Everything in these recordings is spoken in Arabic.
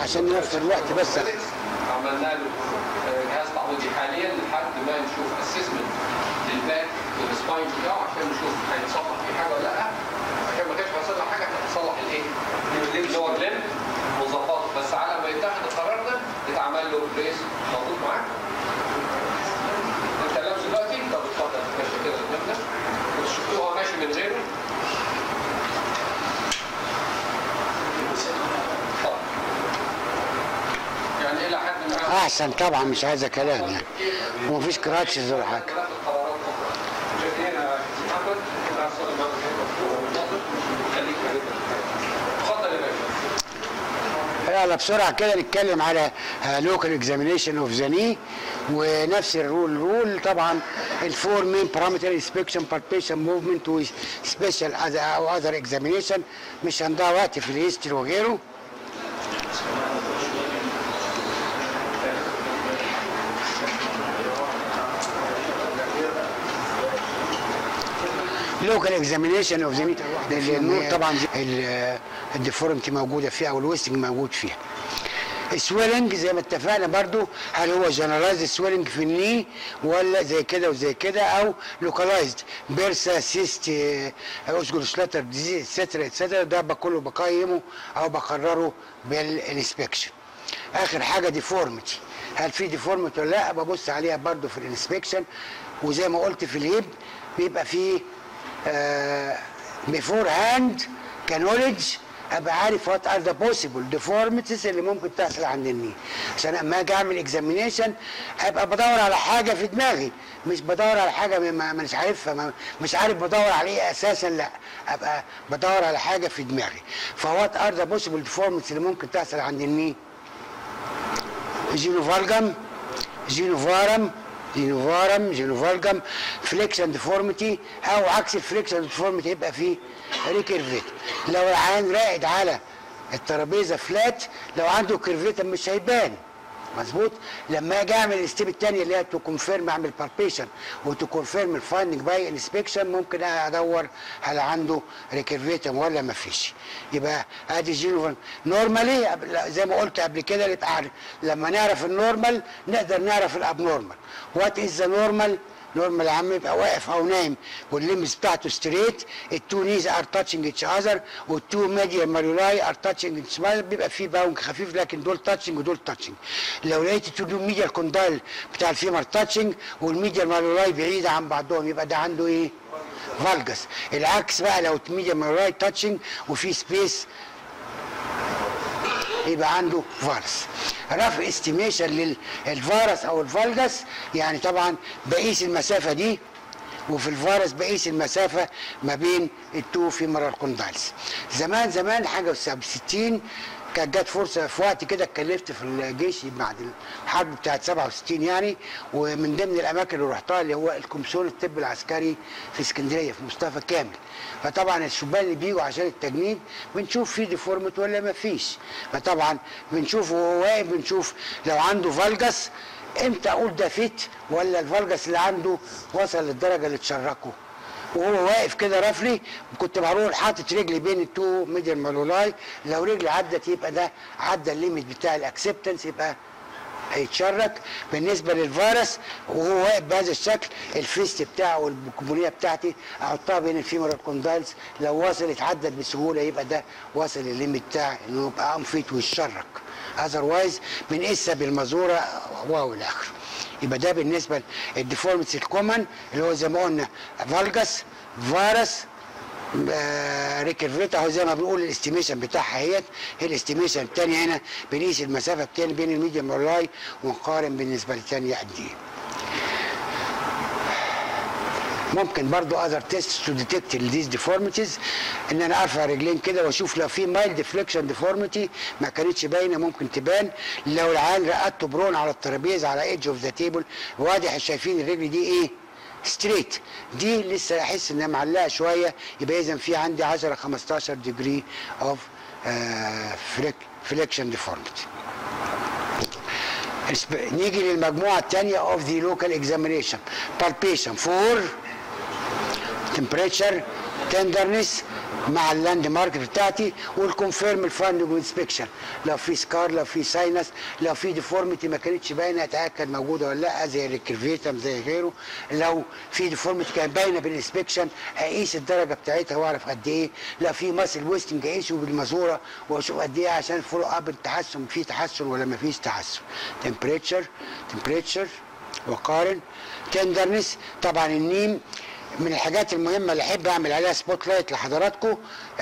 عشان نوفر الوقت بس. عملنا له جهاز تعويضي حاليا لحد ما نشوف اسسمنت للباك والسباين بتاعه عشان نشوف هيتصلح فيه حاجه ولا لا. عشان ما كانش هيصلح حاجه هتصلح الايه؟ اللور ليم وظبطه، بس على ما يتاخد القرار ده يتعمل له بريس. موجود معاك؟ انت لابسه دلوقتي؟ طب اتفضل ماشي كده قدامنا وتشوفوه هو ماشي من غيره. يعني الى حد ما احسن طبعا، مش عايزه كلام يعني، ومفيش كراتشز ولا حاجه. يلا بسرعه كده نتكلم على لوكال اكزامينيشن اوف ذا ني، ونفس الرول طبعا الفور مين بارامتر انسبكشن بالبيشن موفمنت وسبيشال او اذر اكزامينيشن. مش هنضيع وقت في الهيستوري وغيره. لوكال اكزامينيشن اوف ذا ني، النور طبعا الديفورمتي موجوده فيها او الويستنج موجود فيها. السويلنج زي ما اتفقنا برضو، هل هو جنرالايزد سويلنج في الني ولا زي كده وزي كده، او لوكالايزد بيرسا سيست اوسجول شلاتر ديزيز اتسترا اتسترا. ده كله بقيمه او بقرره بالانسبكشن. اخر حاجه ديفورمتي، هل في ديفورمتي ولا لا؟ ببص عليها برضو في الانسبكشن. وزي ما قلت في الهيب بيبقى فيه بيفور هاند كنولج، ابقى عارف وات ار ذا بوسيبل ديفورميتيز اللي ممكن تحصل عند الني، عشان اما اجي اعمل اكزامينيشن ابقى بدور على حاجه في دماغي، مش بدور على حاجه مش عارفها، مش عارف بدور على ايه اساسا، لا ابقى بدور على حاجه في دماغي. فوات ار ذا بوسيبل ديفورميتيز اللي ممكن تحصل عند الني؟ جينوفالجم، جينوفالجم، فليكشن ديفورميتي، او عكس الفليكشن ديفورميتي يبقى فيه ريكيرفيت. لو العيان راقد على الترابيزه فلات، لو عنده كيرفيت مش هيبان مظبوط. لما اجي اعمل الستيب الثانيه اللي هي تو كونفيرم، اعمل بالبيشن وتو كونفيرم الفايندنج باي انسبكشن، ممكن ادور هل عنده ريكيرفيتم ولا ما فيش. يبقى ادي جينوفال. نورمالي زي ما قلت قبل كده، يبقى لما نعرف النورمال نقدر نعرف الابنورمال. وات از ذا نورمال؟ نورمال يا عم يبقى واقف او نايم والليمز بتاعته ستريت، التو نيز ار تاتشنج اتش اذر، والتو ميديال ماريولاي ار تاتشنج اتش اذر. بيبقى فيه باونج خفيف لكن دول تاتشنج ودول تاتشنج. لو لقيت التو ميديال كوندايل بتاع الفيمر تاتشنج والميديال ماريولاي بعيده عن بعضهم، يبقى ده عنده ايه؟ فالجس. العكس بقى، لو الميديال ماريولاي تاتشنج وفي سبيس يبقى عنده فارس. رف استيميشن للفارس او الفالجس، يعني طبعا بقيس المسافه دي، وفي الفارس بقيس المسافه ما بين التو فيمورال كوندايلز. زمان حاجه و60 كانت جت فرصه في وقت كده، اتكلفت في الجيش بعد الحرب بتاعت 67 يعني، ومن ضمن الاماكن اللي رحتها اللي هو الكومسيون الطب العسكري في اسكندريه في مصطفى كامل. فطبعا الشبان اللي بيجوا عشان التجنيد بنشوف فيه ديفورمت ولا ما فيش، فطبعا بنشوف وهو واقف، بنشوف لو عنده فالجس امتى اقول ده فيت، ولا الفالجس اللي عنده وصل للدرجه اللي تشركه. وهو واقف كده رفلي، كنت بروح حاطط رجلي بين التو ميديال مالولاي، لو رجلي عدت يبقى ده عدى الليميت بتاع الاكسبتنس، يبقى هيتشرك. بالنسبه للفيروس وهو واقف بهذا الشكل، الفيست بتاعه والبكبونيه بتاعتي احطها بين الفيمورال كوندايلز، لو وصلت عدت بسهوله يبقى ده وصل الليميت بتاعي انه يبقى انفيت ويتشرك. اذروايز بنقيسها بالمزوره واو الى اخره. يبقى ده بالنسبه للديفورميتي الكومن اللي هو زي ما قلنا فالجس، فيروس، ريكيرفيت. اهو زي ما بنقول الاستيميشن بتاعها هي الاستيميشن الثانيه. هنا بنقيس المسافه الثانيه بين الميديم ماريولاي ونقارن بالنسبه للثانيه قد ايه. ممكن برضو اذر تيست تو ديتكت these deformities، ان انا ارفع رجلين كده واشوف لو في مايل ديفليكشن ديفورميتي ما كانتش باينه ممكن تبان. لو العيان رقدته برون على الترابيزه على ايدج اوف ذا تيبل واضح شايفين الرجل دي ايه؟ ستريت، دي لسه احس انها معلقه شويه، يبقى اذا في عندي 10 15 ديجري اوف فليكشن ديفورميتي. نيجي للمجموعه الثانيه اوف ذا لوكال اكزامينيشن. بالبيشن فور temperature, tenderness, مع اللاند مارك بتاعتي، والكونفيرم الفايندنج انسبكشن لو في سكار، لو في ساينس، لو في ديفورميتي ما كانتش باينه اتاكد موجوده ولا لا زي الكرفيتم زي غيره. لو في ديفورميتي كانت باينه بالانسبكشن اقيس الدرجه بتاعتها واعرف قد ايه. لو في ماسل ويستنج اقيسه بالمزوره واشوف قد ايه عشان فولو اب التحسن، في تحسن ولا ما فيش تحسن. تمبريتشر وقارن. تندرنس طبعا النيم من الحاجات المهمه اللي احب اعمل عليها سبوت لايت لحضراتكم.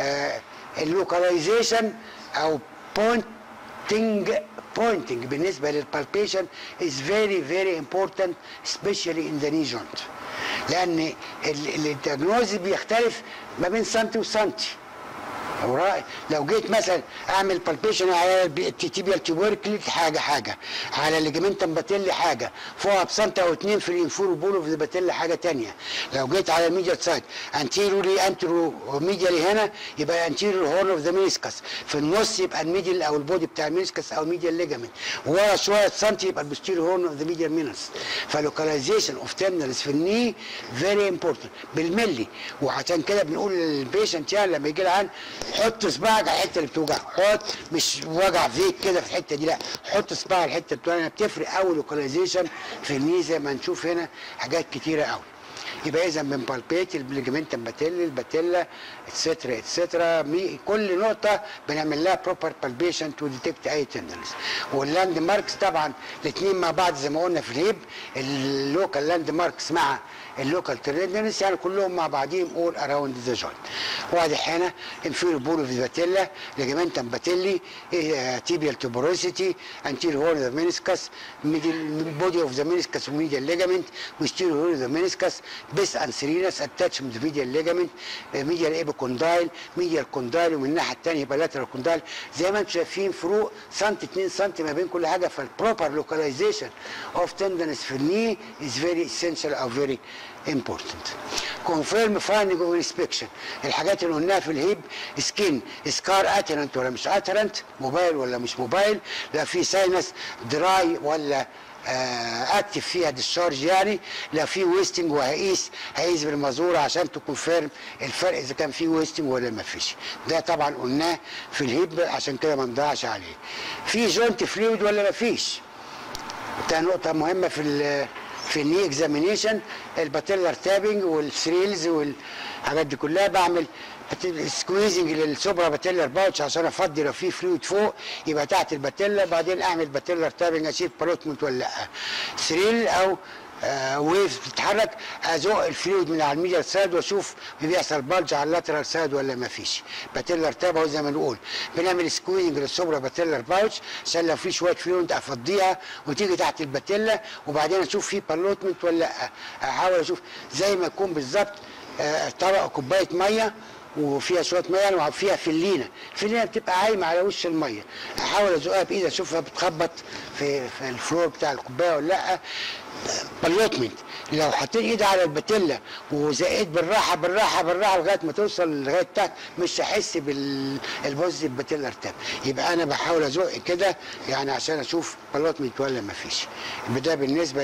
اللوكاليزيشن او بوينتنج بالنسبه للبالبيشن is very important especially in the knee joint، لان الدياجنوز بيختلف ما بين سنتي وسنتي. لو جيت مثلا اعمل بالبيشن على التيبيال تيوبركل حاجه، على الليجمنتم باتيلي حاجه، فوقها بسنتي او اتنين في الانفور بول اوف ذا باتيلي حاجه ثانيه. لو جيت على الميديال سايد انتيرو ميديالي هنا يبقى انتيرو هورن اوف ذا مينيسكس، في النص يبقى الميديال او البودي بتاع المينيسكس او الميديال ليجمنت، ورا شويه سنتي يبقى البوستيريو هورن اوف ذا ميديال مينس. فلوكاليزيشن اوف تيرمينالز في الني فيري امبورتنت بالملي. وعشان كده بنقول للبيشنت يعني لما يجي لعن حط صباعك على الحته اللي بتوجعك، حط مش وجع فيك كده في الحته دي، لا حط صباعك على الحته بتوجعك. بتفرق قوي لوكاليزيشن في الني زي ما نشوف هنا حاجات كتيره قوي. يبقى اذا بنبالبيت الليجمنتم باتيلي الباتيلا اتسترا كل نقطه بنعمل لها بروبر بالبيشن تو ديتكت اي تندنس. واللاند ماركس طبعا الاثنين مع بعض زي ما قلنا في الهيب، اللوكال لاند ماركس مع اللوكال تندنس يعني كلهم مع بعضهم اول اراوند ذا جوينت. واضح هنا انفيريور بول اوف ذا باتيلا، ليجمنتم باتيلي، تيبيال تيوبروسيتي، انتيريور هورن اوف ذا مينيسكس، بودي اوف ذا مينيسكس وميديال ليجمنت، وستيريور هورن اوف ذا مينيسكس، بيس انسرينس اتاتشمنت فيديال ليجمنت، ميديال ايبوكوندايل، ميديال كوندايل، ومن الناحيه الثانيه يبقى لاترال كوندايل. زي ما انتم شايفين فروق سنتي 2 سنتي ما بين كل حاجه. فالبروبر لوكاليزيشن اوف تندنس في الني از فيري اسينشال او فيري important. confirm finding of inspection. الحاجات اللي قلناها في الهيب سكين سكار اترنت ولا مش اترنت، موبايل ولا مش موبايل، لا في ساينس دراي ولا اكتف فيها ديشارج يعني، لا في ويستنج وهقيس بالمزوره عشان تكونفيرم الفرق اذا كان في ويستنج ولا ما فيش. ده طبعا قلناه في الهيب عشان كده ما نضيعش عليه. في جوينت فلويد ولا ما فيش، ده نقطه مهمه في الني اكزامينيشن. الباتيلر تابنج والثريلز والحاجات دي كلها بعمل سكويزنج للسوبرا باتيلر باوتش عشان افضي لو في فلويد فوق يبقى تحت الباتيلا، بعدين اعمل باتيلر تابنج اشيل بالوتمنت ولا لا. ثريل او ويف بتتحرك ازق الفلويد من على الميديال سايد واشوف بيحصل بلج على اللاترال سايد ولا ما فيش. باتيلر تاب اهو زي ما نقول بنعمل سكويزنج للسوبرا باتيلر باوتش عشان لو في شويه فلويد افضيها وتيجي تحت الباتيلا، وبعدين اشوف في بالوتمنت ولا لا. احاول اشوف زي ما يكون بالظبط طبق كوبايه ميه وفيها شويه ميه وفيها فلينه بتبقى عايمه على وش الميه، احاول ازقها بايدي اشوفها بتخبط في الفلور بتاع الكوبايه ولا لا. بالوتمنت لو حطيت ايدي على الباتيلا وزقيت بالراحه لغايه ما توصل لغايه تحت مش هحس بالبوزيتيف باتيلر تاب، يبقى انا بحاول ازق كده يعني عشان اشوف بالوتمنت ولا ما فيش. ده بالنسبه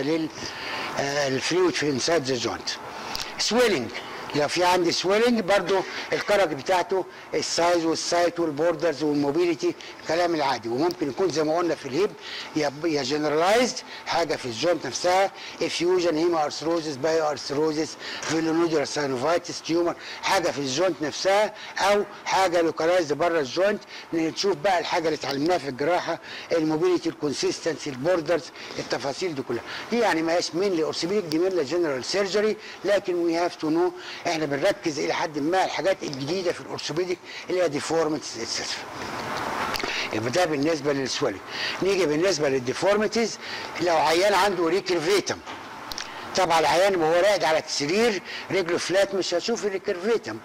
للفلويد في انسايد ذا جوينت. سويلنج لو في عندي سويلنج برضو الكرج بتاعته السايز والسايت والبوردرز والموبيليتي الكلام العادي، وممكن يكون زي ما قلنا في الهيب يا جنرالايزد حاجه في الجوينت نفسها، افيوجن هيما ارثروزس بايو ارثروزس فيلونودولار ساينوفايتس تيومر حاجه في الجوينت نفسها، او حاجه لوكالايزد بره الجوينت. نشوف بقى الحاجه اللي اتعلمناها في الجراحه الموبيليتي الكونسيستنسي البوردرز التفاصيل دي كلها. دي يعني ما هيش مين لاورثوبيديك دي مين لجنرال سيرجري، لكن وي هاف تو نو احنا بنركز الى حد ما الحاجات الجديده في الاورثوبيديك اللي هي ديفورميتيز اتسترا. يبقى ده بالنسبه للسويلنج. نيجي بالنسبه للديفورميتيز. لو عيان عنده ريكيرفيتم، طبعا العيان وهو راقد على السرير رجله فلات مش هشوف الريكيرفيتم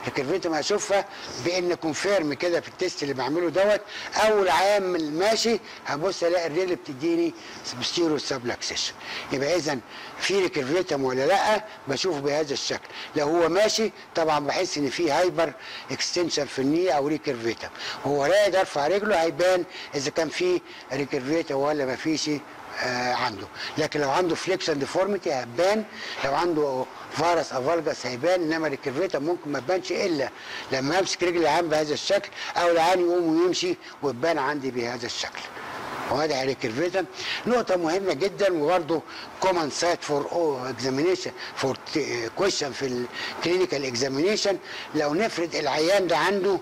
هشوفها بان كونفيرم كده في التيست اللي بعمله دوت. اول عيان ماشي هبص الاقي الرجل بتديني بوستيريور سبلكسيشن، يبقى اذا في ريكيرفيتم ولا لا بشوفه بهذا الشكل. لو هو ماشي طبعا بحس ان في هايبر اكستنشن في الني او ريكيرفيتم، وهو راقد ارفع رجله هيبان اذا كان في ريكيرفيتم ولا ما فيش عنده. لكن لو عنده فليكشن ديفورميتي هتبان، لو عنده فارس او فالجس هيبان، انما الريكيرفيتم ممكن ما تبانش الا لما امسك رجل العيان بهذا الشكل او العيان يقوم ويمشي وتبان عندي بهذا الشكل. وهذا الريكيرفيتم نقطة مهمة جدا، وبرضه كومن سايت فور اكزامينيشن فور كويشن في الكلينيكال اكزامينيشن. لو نفرض العيان ده عنده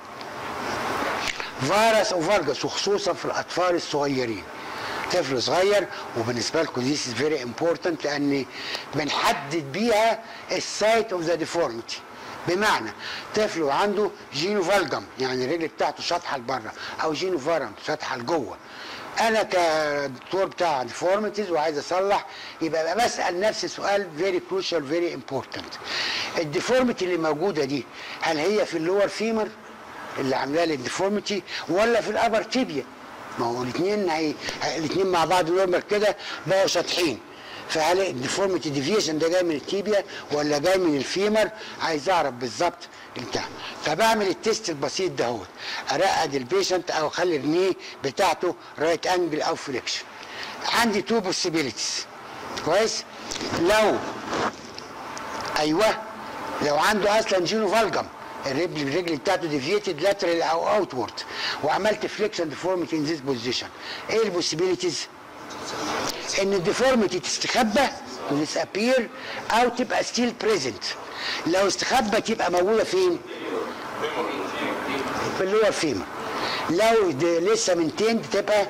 فارس او فالجس، وخصوصا في الاطفال الصغيرين، طفل صغير، وبالنسبه لكم دي از فيري امبورتنت لان بنحدد بيها السايت اوف ذا ديفورميتي. بمعنى طفل وعنده جينو فالجم، يعني الرجل بتاعته شاطحه لبره، او جينو فارم شاطحه لجوه، انا كدكتور بتاع ديفورميتيز وعايز اصلح، يبقى بسال نفسي سؤال فيري كروشال فيري امبورتنت. الديفورميتي اللي موجوده دي هل هي في اللور فيمر اللي عاملاه لي الديفورميتي، ولا في الابر تيبيا؟ ما هو الاثنين مع بعض نورمال كده بقوا شاطحين، فهل الديفورميتي ديفيشن ده جاي من التيبيا ولا جاي من الفيمر؟ عايز اعرف بالظبط بتاع. فبعمل التيست البسيط دهوت، ارقد البيشنت او اخلي الني بتاعته رايت انجل او فليكشن. عندي تو بوسيبيليتيز، كويس؟ لو عنده اصلا جينو فالجم، الرجل بتاعته ديفييتد لاترال او اوتورد، وعملت فليكشن ديفورميتي ان ذيس بوزيشن، ايه البوسيبيليتيز؟ ان الديفورميتي تستخبى وتسابير او تبقى ستيل بريزنت. لو استخبى تبقى موجوده فين؟ في اللور فيمر. لو لسه منتين تبقى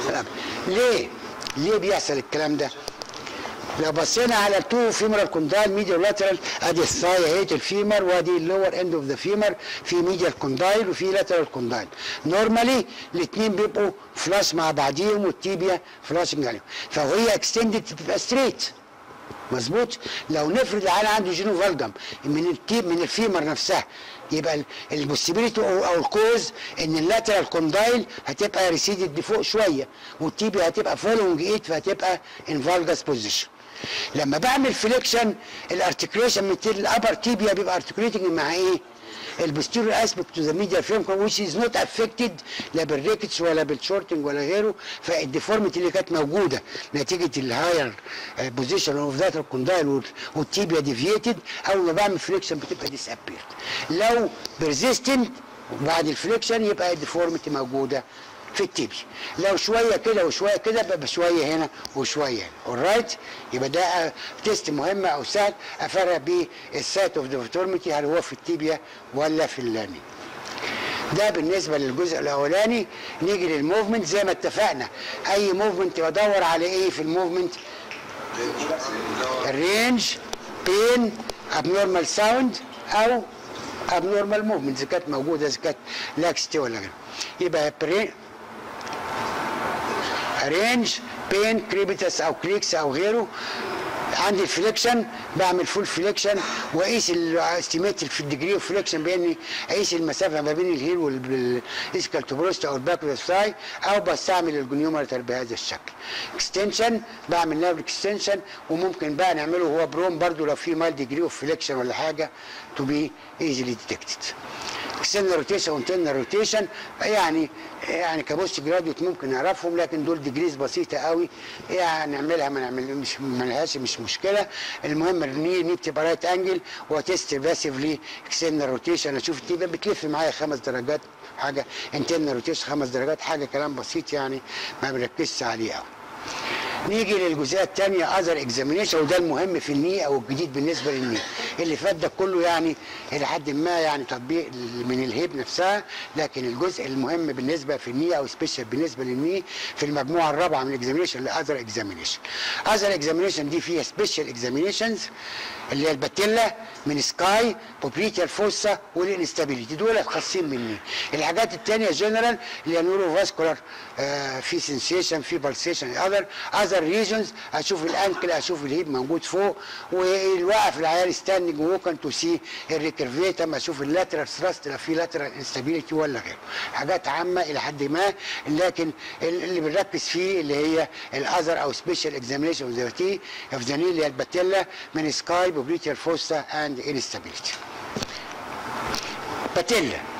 ليه بيحصل الكلام ده؟ لو بصينا على التو فيمرال كوندايل ميديال لاترال، ادي الثاي اهيت الفيمر، وادي اللور اند اوف ذا فيمر، في ميديال كوندايل وفي لاترال كوندايل. نورمالي الاثنين بيبقوا فلاش مع بعضيهم والتيبيا فلاشنج عليهم، فهي اكستندد تبقى ستريت. مظبوط؟ لو نفرض العيان عنده جينو فالجم من الفيمر نفسها، يبقى البوسيبيليتي او الكوز ان اللاترال كوندايل هتبقى ريسيدد لفوق شويه، والتيبيا هتبقى فولوينج ايت، فهتبقى ان فالجس بوزيشن. لما بعمل فليكشن الارتكوليشن من الابر تيبيا بيبقى ارتكوليتنج مع ايه؟ البوستيريور اسبكت تو ذا ميديال فيمر which is not affected لا بالريكتس ولا بالشورتنج ولا غيره، فالديفورميتي اللي كانت موجوده نتيجه الهاير بوزيشن اوف ذات الكوندايل والتيبيا ديفييتد، اول ما بعمل فليكشن بتبقى ديسابيرد. لو بيرزيستنت بعد الفليكشن يبقى الديفورميتي موجوده في التيبي. لو شويه كده وشويه كده بقى شويه هنا وشويه هنا. اورايت؟ يبقى ده تيست مهم او سهل افرق بيه السايت اوف ديفورميتي، هل هو في التيبيا ولا في اللاني. ده بالنسبه للجزء الاولاني. نيجي للموفمنت. زي ما اتفقنا اي موفمنت بدور على ايه في الموفمنت؟ الرينج، بين، ابنورمال ساوند او ابنورمال موفمنت اذا كانت موجوده، اذا كانت لاكستي ولا غيره. يبقى رينج، بين، كريبيتس او كليكس او غيره. عندي الفليكشن بعمل فول فليكشن واقيس الاستيميت في الديجري اوف فليكشن باني اقيس المسافه ما بين الهيل والاسكال توبروست او الباك والساي، او بستعمل الجونيومتر بهذا الشكل. اكستنشن بعمل نيرف اكستنشن، وممكن بقى نعمله هو بروم برضو لو في مال ديجري اوف فليكشن ولا حاجه تو بي ايزلي ديتكتد. اكسترنال روتيشن وانترنال روتيشن يعني كبوست جراديوت ممكن نعرفهم، لكن دول ديجريز بسيطه قوي، يعني نعملها ما نعملهاش مش مشكله. المهم الني بتبقى رايت انجل وتست باسفلي اكسترنال روتيشن، اشوف التيبه بتلف معايا 5 درجات حاجه، انترنال روتيشن 5 درجات حاجه، كلام بسيط يعني ما بنركزش عليه قوي. نيجي للجزئيه الثانيه اذر اكزامينيشن، وده المهم في الني او الجديد بالنسبه للني. اللي فات ده كله يعني الى حد ما يعني تطبيق من الهيب نفسها، لكن الجزء المهم بالنسبه في الني او سبيشال بالنسبه للني في المجموعه الرابعه من الاكزامينيشن لاذر اكزامينيشن. اذر اكزامينيشن دي فيها سبيشال اكزامينيشنز اللي هي الباتيلا من سكاي بوبريتيال فوسا والانستابيليتي، دول خاصين مني. الحاجات الثانيه جنرال اللي هي نورو فاسكولار، في سنسيشن، في بالسيشن، اذر ريجنز، اشوف الانكل، اشوف الهيب موجود فوق، والوقف العيال ستاندنج ووكن تو سي الريكرفيتم، اشوف اللاترال ثراست لو في لاترال انستابيليتي ولا غيره. حاجات عامه الى حد ما، لكن اللي بنركز فيه اللي هي الاذر او سبيشال اكزامينيشن اوف ذا ني اللي هي الباتيلا من سكاي بوبريتيال فوسا اند انستابيليتي. باتيلا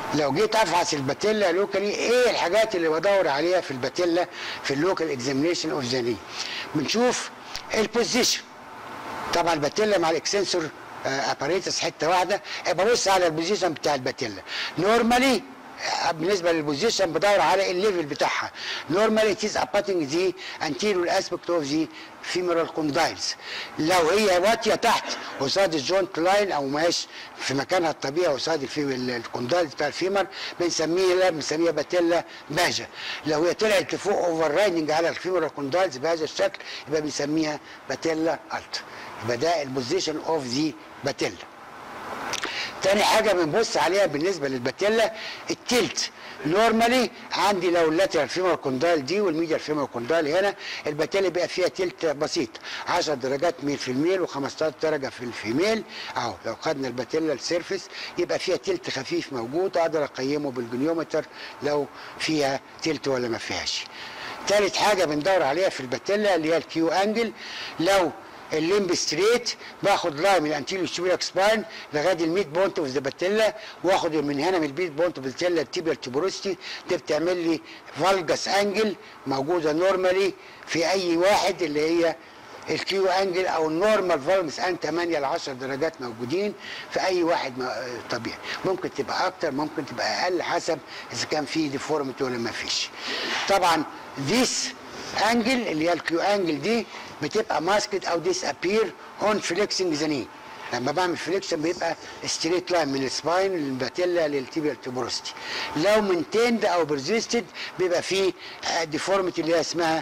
لو جيت افحص الباتيلا لوكالي، ايه الحاجات اللي بدور عليها في الباتيلا في اللوكال اكزامينيشن اوف ذا ني؟ بنشوف البوزيشن. طبعا الباتيلا مع الاكسنسور اباريتس حته واحده، ببص على البوزيشن بتاع الباتيلا. نورمالي بالنسبه للبوزيشن بدور على الليفل بتاعها. نورمالي ات از اباتنج ذا انتيريور اسبكت اوف ذا فيمورال كوندايلز. لو هي واطيه تحت قصاد الجوينت لاين او ماهيش في مكانها الطبيعي قصاد الكوندايلز بتاع الفيمر بنسميها باتيلا باجا. لو هي طلعت لفوق اوفر رايدنج على الفيمورال كوندايلز بهذا الشكل يبقى بنسميها باتيلا الت. يبقى ده البوزيشن اوف ذا باتيلا. تاني حاجة بنبص عليها بالنسبة للباتيلا التلت. نورمالي عندي لو اللاترال فيمور كوندايل دي والميديال فيمور كوندايل هنا، الباتيلا بيبقى فيها تلت بسيط، 10 درجات ميل في الميل و15 درجة في الفيميل. اهو لو خدنا الباتيلا السيرفيس يبقى فيها تلت خفيف موجود، اقدر اقيمه بالجنيومتر لو فيها تلت ولا ما فيهاش. تالت حاجة بندور عليها في الباتيلا اللي هي الكيو انجل. لو الليمب ستريت باخد لاين من الانتيريور سوبيريور سباين لغايه الميد بونت اوف ذا باتيلا، واخد من هنا من الميد بونت اوف الباتيلا التيبيال تيبروستي. دي بتعمل لي فالجاس انجل موجوده نورمالي في اي واحد اللي هي الكيو انجل او النورمال فالجاس ان 8 ل 10 درجات موجودين في اي واحد طبيعي. ممكن تبقى اكتر ممكن تبقى اقل حسب اذا كان في ديفورميتي ولا ما فيش. طبعا ذيس انجل اللي هي الكيو انجل دي بتبقى ماسكت او ديس ابير اون فليكسنج ذا ني. لما بعمل فليكشن بيبقى ستريت لاين من السباين للباتيلا للتيبيال تيبروستي. لو منتند او برزيستد بيبقى فيه ديفورميتي اللي هي اسمها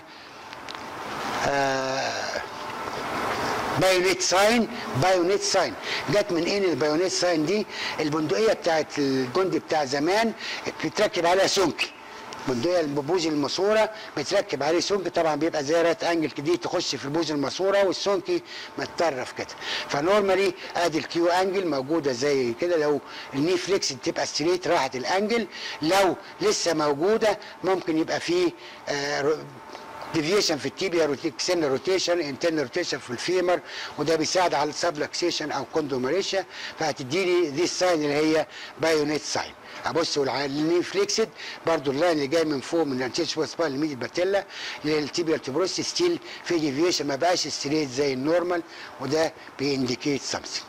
بايونيت ساين. بايونيت ساين جت من ايه البايونيت ساين دي؟ البندقيه بتاعت الجندي بتاع زمان بتركب عليها سمك، بندقيه البوز الماسوره بتركب عليه سمك، طبعا بيبقى زي رات انجل كده تخش في البوز الماسوره والسمك متطرف كده. فنورمالي ادي الكيو انجل موجوده زي كده. لو الني فليكس تبقى ستريت راحت الانجل، لو لسه موجوده ممكن يبقى فيه ديفيشن في التيبيا روتيشن روتيشن انترنال روتيشن في الفيمر، وده بيساعد على السبلكسيشن او كوندوميريشن، فهتديني دي الساين اللي هي بايونيت ساين. ابص الني فليكسد برضو اللاين اللي جاي من فوق من الانتيريور سباين لميديال باتيلا للتيبيال تيبروستي ستيل في ديفيشن ما بقاش ستريت زي النورمال، وده بينديكيت سمثينج.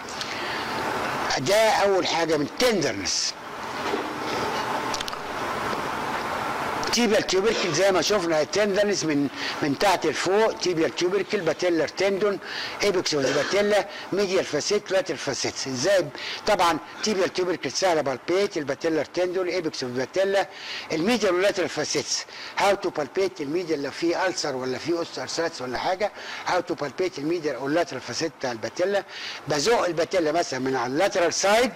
ده اول حاجه من تندرنس. تيبيال تيوبركل زي ما شفنا التندنس من تحت لفوق، تيبيال تيوبركل باتيلر تندون ايبكس اوف باتيلا ميديال فاسيت لاتر فاسيت. ازاي؟ طبعا تيبيال تيوبركل سهله بالبيت، الباتيلر تندون ايبكس اوف باتيلا، الميديال واللاتر فاسيتس. هاو تو بالبيت الميديال لو في ألسر ولا في اوسترساتس ولا حاجه، هاو تو بالبيت الميديال او اللاتر فاسيت بتاع الباتيلا. بزق الباتيلا مثلا من على اللاترال سايد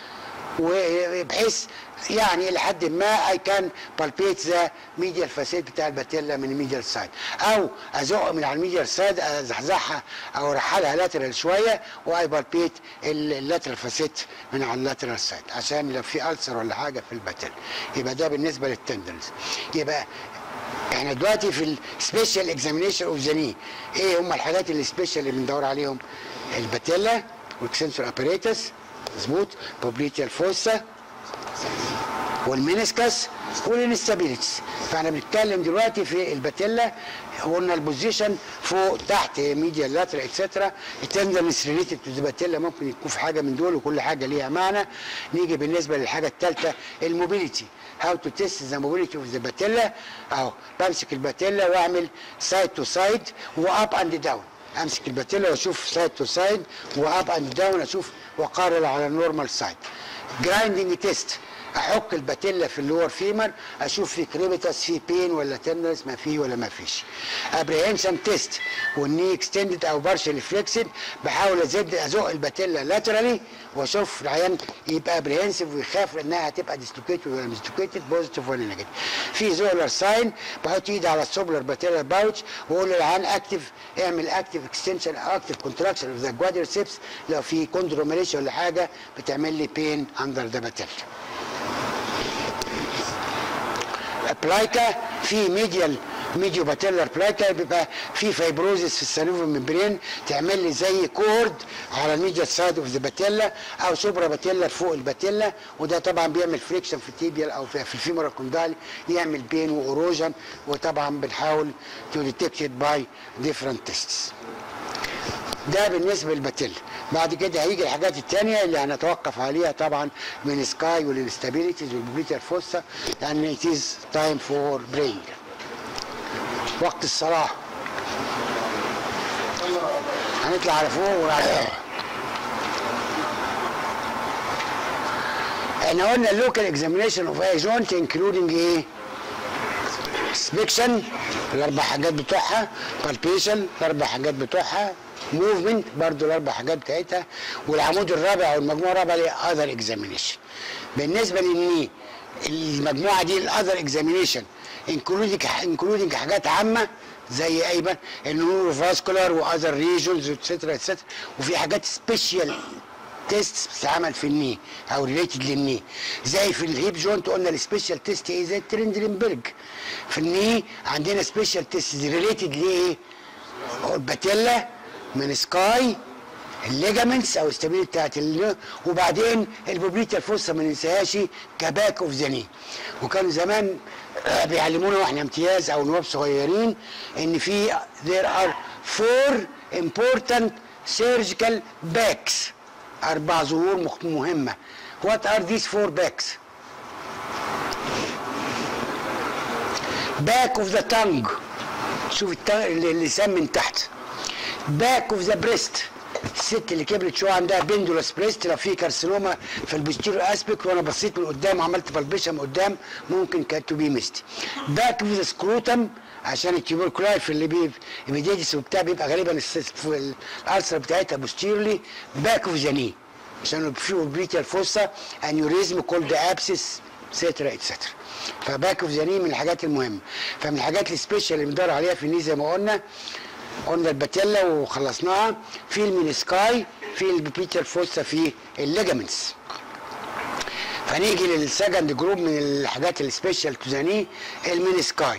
وبحيث يعني لحد ما اي كان بالبيت ذا ميديال فاسيت بتاع الباتيلا من الميديال سايد، او ازق من على الميديال سايد ازحزحها او ارحلها لاترال شويه واي بالبيت اللاترال فاسيت من على اللاترال سايد عشان لو في ألسر ولا حاجه في الباتيلا. يبقى ده بالنسبه للتندنس. يبقى احنا دلوقتي في السبيشال اكزامينيشن اوف ذا ني، ايه هم الحاجات السبيشال اللي بندور عليهم؟ الباتيلا والاكسنسور اباريتس مظبوط، بوبليتيال فوسا والمينسكس والانستابيليتيز. فاحنا بنتكلم دلوقتي في الباتيلا، قلنا البوزيشن فوق تحت ميديال لاترال اتسترا. التندنس ريليتد تو ذا باتيلا ممكن يكون في حاجه من دول وكل حاجه ليها معنى. نيجي بالنسبه للحاجه الثالثه الموبيليتي، هاو تو تيست ذا موبيليتي اوف ذا باتيلا. اهو بمسك الباتيلا واعمل سايد تو سايد واب اند داون، امسك الباتيلا واشوف سايد تو سايد واب اند داون، اشوف واقارن على النورمال سايد. جرايندنج تيست، احك الباتيلا في اللور فيمر اشوف في كريبيتاس في بين ولا تندرس ما فيه ولا ما فيش. ابريهنشن تيست، والني اكستندد او بارشل فليكسد، بحاول ازق الباتيلا لاترالي واشوف العيان يبقى ابريهنسيف ويخاف انها هتبقى ديسلوكيتد ولا مش ديسلوكيتد، بوزيتيف ولا نيجاتيف. في زولر ساين، بحط ايدي على السوبلر باتيلا باوتش واقول للعيان اكتف، اعمل اكتف اكستنشن او اكتف كونتراكشن اوف ذا كوادريسبس لو في كوندروميليشيا ولا حاجه بتعمل لي بين اندر ذا باتيلا. بلايكا في ميديال ميديو باتيلر بلاكا بيبقى في فايبروزيس في السينوفيال ممبرين تعمل لي زي كورد على الميديا سايد اوف ذا باتيلا او سوبرا باتيلر فوق الباتيلا، وده طبعا بيعمل فريكشن في التيبيال او في الفيمورال كوندايل، يعمل بين واوروجن، وطبعا بنحاول تو ديتكتد باي ديفرنت تيستس. ده بالنسبه للباتيلا. بعد كده هيجي الحاجات الثانيه اللي هنتوقف عليها طبعا من سكاي والانستابيليتيز والبوبليتير فوسا، لان it is time for praying. وقت الصلاه هنطلع على فوق وراجع. احنا قلنا اللوكال اكزامينيشن اوف اي جوينت انكلودنج ايه؟ سبيكشن الاربع حاجات بتوعها، بالبيشن الاربع حاجات بتوعها، موفمنت برضو الاربع حاجات بتاعتها، والعمود الرابع او المجموعه الرابعه اللي هي اذر اكزامينيشن. بالنسبه للني المجموعه دي الاذر اكزامينيشن انكلودنج حاجات عامه زي ايضا النيورو فاسكولار واذر ريجونز اتسترا اتسترا، وفي حاجات سبيشال تيست بتتعمل في الني او ريليتد للني، زي في الهيب جوينت قلنا السبيشال تيست ايه زي الترندلنبرج. في الني عندنا سبيشال تيست ريليتد لايه؟ الباتيلا من سكاي، الليجامنتس او الستابيليتي بتاعت وبعدين البوبليتير فوسا ما ننساهاش كباك اوف ذا ني. وكانوا زمان بيعلمونا واحنا امتياز او نواب صغيرين ان في there are 4 important surgical backs، 4 ظهور مهمه. What are these 4 backs؟ back of the tongue، شوف اللسان من تحت. back of the breast، الست اللي كبرت شويه عندها بندولس بريست، لو في كارسينوما في البوستيريور اسبيكت وانا بصيت من قدام وعملت بالبيشن من قدام ممكن كانت تو بي ميست. باك اوف ذا سكروتم عشان التيوبركولاي في اللي بيديدس وبتاع بيبقى غالبا الالسر بتاعتها بوستيرلي. باك اوف ذا ني عشان في اوبريتال فوسا انيوريزم كولد ابسس سترا اتسترا. فباك اوف ذا ني من الحاجات المهمه. فمن الحاجات السبيشال اللي بندور عليها في الني زي ما قلنا الباتيلا وخلصناها، في المينسكاي، في البيتر فوسا، في الليجامنتس. فنيجي للسكند جروب من الحاجات السبيشال توزاني المينسكاي.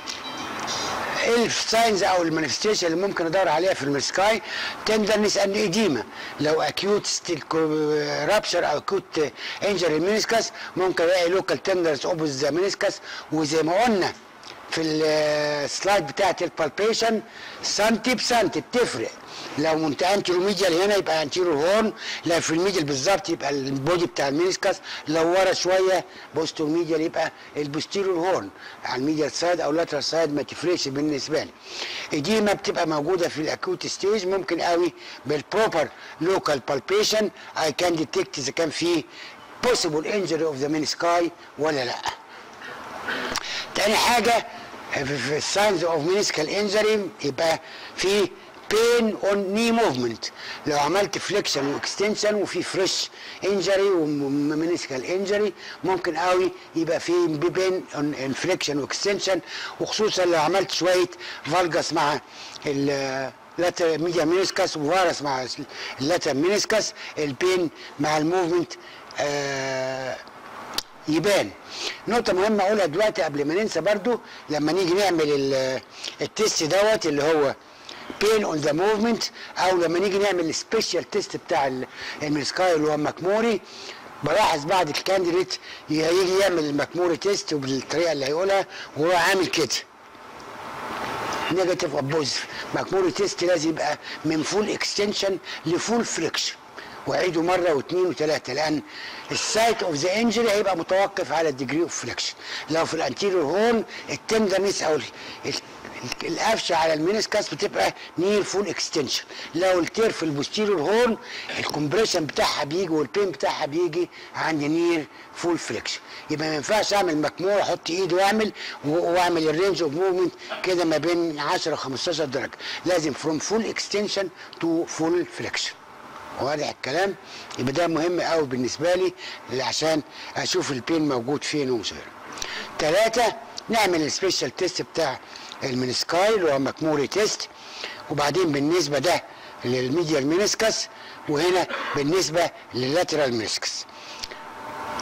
الساينز او المانيفستيشن اللي ممكن ادور عليها في المينسكاي تندرنس اند ايديما. لو اكيوت رابشر او اكيوت انجري المينسكاس ممكن الاقي لوكال تندرنس اوبوز ذا مينسكاس. وزي ما قلنا في السلايد بتاعت البالبيشن سنتي بسنتي بتفرق. لو منت انتيرو ميديال هنا يبقى انتيرو هورن، لو في الميديال بالظبط يبقى البودي بتاع المينسكاس، لو ورا شويه بوستو ميديال يبقى البوستيريور هورن على الميديال سايد او لاترال سايد، ما تفرقش بالنسبه لي. ايديما بتبقى موجوده في الاكوت ستيج، ممكن قوي بالبروبر لوكال بالبيشن اي كان ديتكت اذا كان في possible injury of the menisci ولا لا. تاني حاجه في الساينز اوف مينيسكال انجري يبقى في بين اون ني موفمنت. لو عملت فليكشن واكستنشن وفي فريش انجري ومينيسكال انجري ممكن قوي يبقى في بين اون فليكشن واكستنشن، وخصوصا لو عملت شويه فالجاس مع اللاتر ميديا مينيسكاس وفارس مع اللاتر مينيسكاس، البين مع الموفمنت يبان. نقطة مهمة أقولها دلوقتي قبل ما ننسى برضو، لما نيجي نعمل التيست دوت اللي هو بين اون ذا موفمنت، أو لما نيجي نعمل السبيشال تيست بتاع المينسكاي اللي هو مكموري، بلاحظ بعض الكانديديت يجي يعمل المكموري تيست وبالطريقة اللي هيقولها وهو عامل كده نيجاتيف وبوزيتيف. مكموري تيست لازم يبقى من فول اكستنشن لفول فريكشن، واعيده مره واثنين وثلاثه، لان السايت اوف ذا انجري هيبقى متوقف على الديجري اوف فليكشن. لو في الانتيريور هورن التندرنس او القفشه على المينسكاس بتبقى نير فول اكستنشن. لو التير في البوستيريور هورن الكومبريشن بتاعها بيجي والبين بتاعها بيجي عند نير فول فليكشن. يبقى ما ينفعش اعمل مكمور احط ايدي واعمل الرينج اوف موفمنت كده ما بين 10 و 15 درجه، لازم فروم فول اكستنشن تو فول فليكشن. واضح الكلام؟ يبقى ده مهم قوي بالنسبه لي عشان اشوف البين موجود فين ومش غيره. 3 نعمل السبيشال تيست بتاع المينسكاي اللي هو مكموري تيست، وبعدين بالنسبه ده للميديال مينسكس، وهنا بالنسبه لللاترال مينسكس.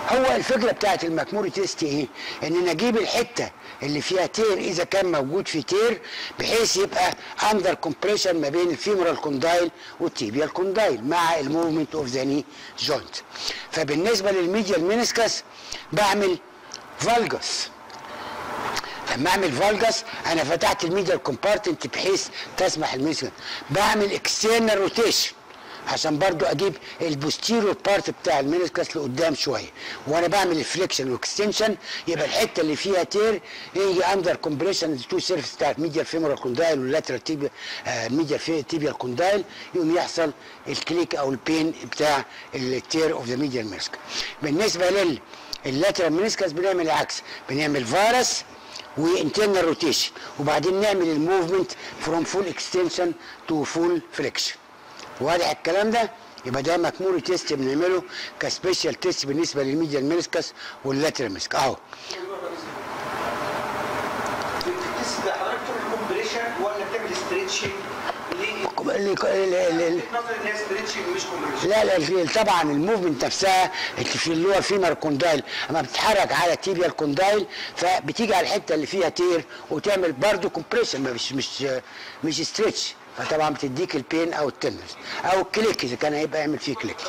هو الفكره بتاعت المكموري تيست ايه؟ ان نجيب الحته اللي فيها تير اذا كان موجود في تير، بحيث يبقى اندر كومبريشن ما بين الفيمورال كوندايل والتيبيال كوندايل مع الموفمنت اوف ذا ني جوينت. فبالنسبه للميديال مينسكس بعمل فالجس. لما اعمل فالجس انا فتحت الميديال كومبارتمنت بحيث تسمح المينسكس. بعمل اكسترنال روتيشن عشان برضو اجيب البوستيريور بارت بتاع المينسكس لقدام شويه، وانا بعمل الفليكشن واكستنشن يبقى الحته اللي فيها تير يجي اندر كومبريشن التو سيرفيس بتاعت ميديال فيمورال كوندايل واللاترال تيبيال ميديال تيبيال كوندايل، يقوم يحصل الكليك او البين بتاع التير اوف ذا ميديال مينسكس. بالنسبه لللاترال مينسكس بنعمل العكس، بنعمل فارس وانترنال روتيشن وبعدين نعمل الموفمنت فروم فول اكستنشن تو فول فليكشن. واضح الكلام ده؟ يبقى ده مكموري تيست بنعمله كسبيشال تيست بالنسبه للميديال مينسكس واللاترال مينسكس اهو. التيست ده حضرتك بتعمل كومبريشن ولا بتعمل ستريتشنج؟ لا طبعا الموفمنت نفسها اللي هو الفيمر كوندايل اما بتتحرك على تيبيال كوندايل فبتيجي على الحته اللي فيها تير وتعمل برضه كومبريشن مش ستريتش، فطبعا بتديك البين او التنس او الكليك اذا كان هيبقى يعمل فيه كليك.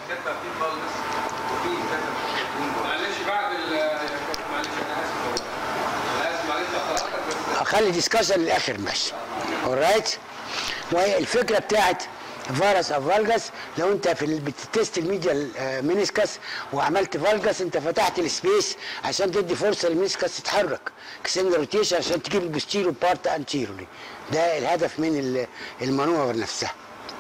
اخلي ديسكشن للاخر ماشي. اورايت. وهي الفكره بتاعت فارس او فالجس، لو انت بتست الميديال مينسكس وعملت فالجس انت فتحت السبيس عشان تدي فرصه للمينسكس تتحرك، اكستند روتيشن عشان تجيب البوستيريور بارت انتيرولي. ده الهدف من المانوفر نفسها.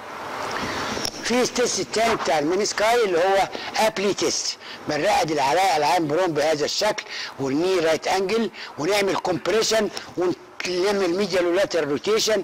في التيست الثاني بتاع المينسكاي اللي هو ابلي تيست، بنرقد العين بروم بهذا الشكل والني رايت انجل ونعمل كومبريشن ونعمل ميديال ولاترال روتيشن،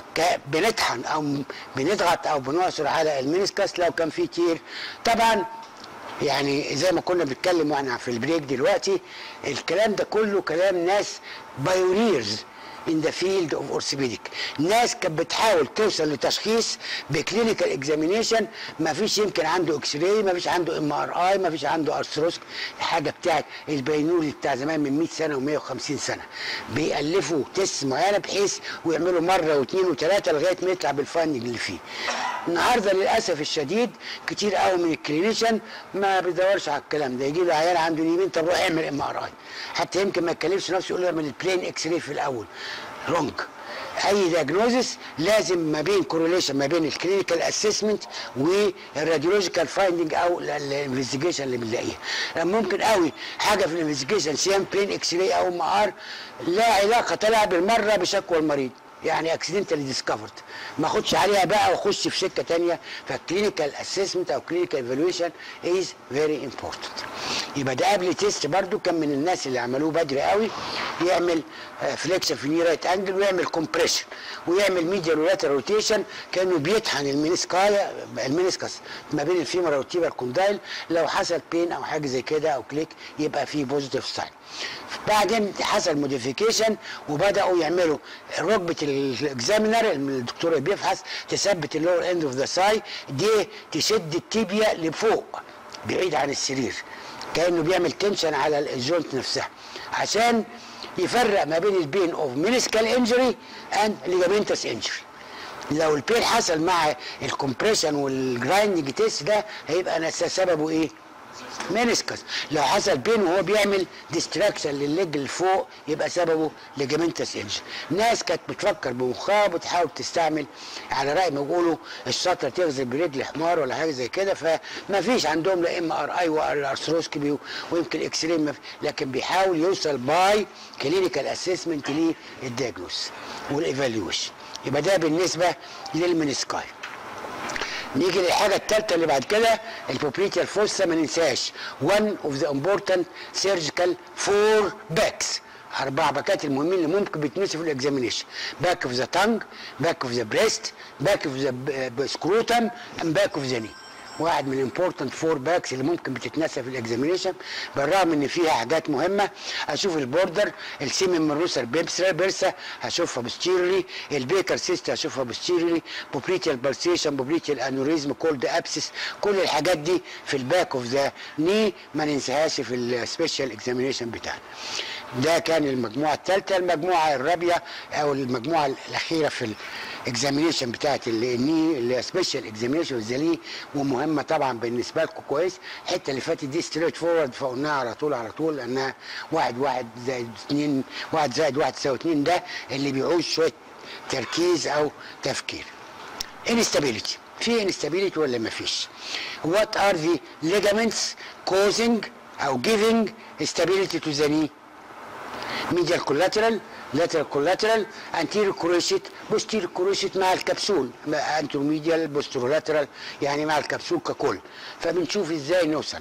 بنطحن او بنضغط او بنعصر على المينسكس لو كان في تير. طبعا يعني زي ما كنا بنتكلم واحنا في البريك دلوقتي، الكلام ده كله كلام ناس بايونيرز in the field of orthopedic. ناس كانت بتحاول توصل لتشخيص بكلينيكال اكزامينيشن، ما فيش يمكن عنده اكس راي، ما فيش عنده ام ار اي، ما فيش عنده ارثروسكوب، الحاجه بتاعت البينولي بتاع زمان من 100 سنه و150 سنه. بيالفوا تيست معينه بحيث ويعملوا مره واثنين وثلاثه لغايه ما يطلع بالفايندنج اللي فيه. النهارده للاسف الشديد كتير قوي من الكلينيشن ما بيدورش على الكلام ده، يجي له عيان عنده اليمين طب روح اعمل ام ار اي، حتى يمكن ما يتكلمش نفسه يقول له اعمل البلين اكس راي في الاول. رونج. اي دياجنوزس لازم ما بين كورليشن ما بين الكلينيكال اسسمنت والراديولوجيكال فايندنج او الانفستيجيشن اللي بنلاقيها. ممكن قوي حاجه في الانفستيجيشن سيام بلين اكس راي او ام ار لا علاقه طلع بالمره بشكوى المريض، يعني اكسيدنتالي ديسكفرد، ما اخدش عليها بقى واخش في سكه ثانيه. فالكلينيكال اسسمنت او كلينيكال ايفالويشن از فيري امبورتنت. يبقى ده قبل تيست برضو كان من الناس اللي عملوه بدري قوي، يعمل فليكشن في ني رايت انجل ويعمل كومبريشن ويعمل ميديال ولاترال روتيشن كانه بيطحن المينسكس ما بين الفيمر والتيبر كوندايل. لو حصل بين او حاجه زي كده او كليك يبقى فيه بوزيتيف ساين. بعدين حصل موديفيكيشن وبداوا يعملوا ركبه الاكزامينر الدكتور اللي بيفحص تثبت اللور اند اوف ذا ساي دي تشد التيبيا لفوق بعيد عن السرير، كانه بيعمل تنشن على الجوينت نفسها عشان يفرق ما بين البين اوف مينسكال انجري اند ليجامنتس انجري. لو البين حصل مع الكومبريشن والجرايندنج تيست ده هيبقى سببه ايه؟ مينسكس. لو حصل بين وهو بيعمل ديستراكشن للليج اللي فوق يبقى سببه ليجامنتس انجري. ناس كانت بتفكر بمخها وبتحاول تستعمل على راي ما بيقولوا الشطره تغزل برجل حمار ولا حاجه زي كده، فما فيش عندهم لا ام ار اي ولا ارثروسكوبي ويمكن اكس راي، لكن بيحاول يوصل باي كلينيكال اسسمنت للدياجنوس والايفالويشن. يبقى ده بالنسبه للمينسكاي. نيجي للحاجه الثالثه اللي بعد كده البوبريتيال فوسا. ما ننساش one of the important surgical 4 backs، 4 باكات المهمين اللي ممكن بيتنسوا في الاكزامينيشن: باك اوف ذا تانج، باك اوف ذا بريست، باك اوف ذا سكروتم، اند باك اوف ذا ني. واحد من الامبورتنت فور باكس اللي ممكن بتتنسى في الاكزامينيشن، بالرغم ان فيها حاجات مهمه. اشوف البوردر، السيمن مروسر بيرسا هشوفها بوستيرلي، البيكر سيست هشوفها بوستيرلي، بوبريتيال بالسيشن، بوبريتيال انوريزم، كولد ابسس، كل الحاجات دي في الباك اوف ذا ني ما ننساهاش في السبيشال اكزامينيشن بتاعنا. ده كان المجموعه الثالثه. المجموعه الرابعه او المجموعه الاخيره في الاكزامينيشن بتاعت الني اللي سبيشال اكزامينيشن زي، ومهمه طبعا بالنسبه لكم كويس. الحته اللي فاتت دي ستريت فورورد فقلناها على طول لانها 1 زائد 2 1 زائد 1 تساوي 2، ده اللي بيعوز شويه تركيز او تفكير. انستابيليتي، في انستابيليتي ولا ما فيش؟ What are the ligaments causing أو giving stability to the knee؟ medial collateral، lateral collateral، anterior cruciate، posterior cruciate مع الكبسول، anteromedial posterolateral يعني مع الكبسول ككل. فبنشوف ازاي نوصل.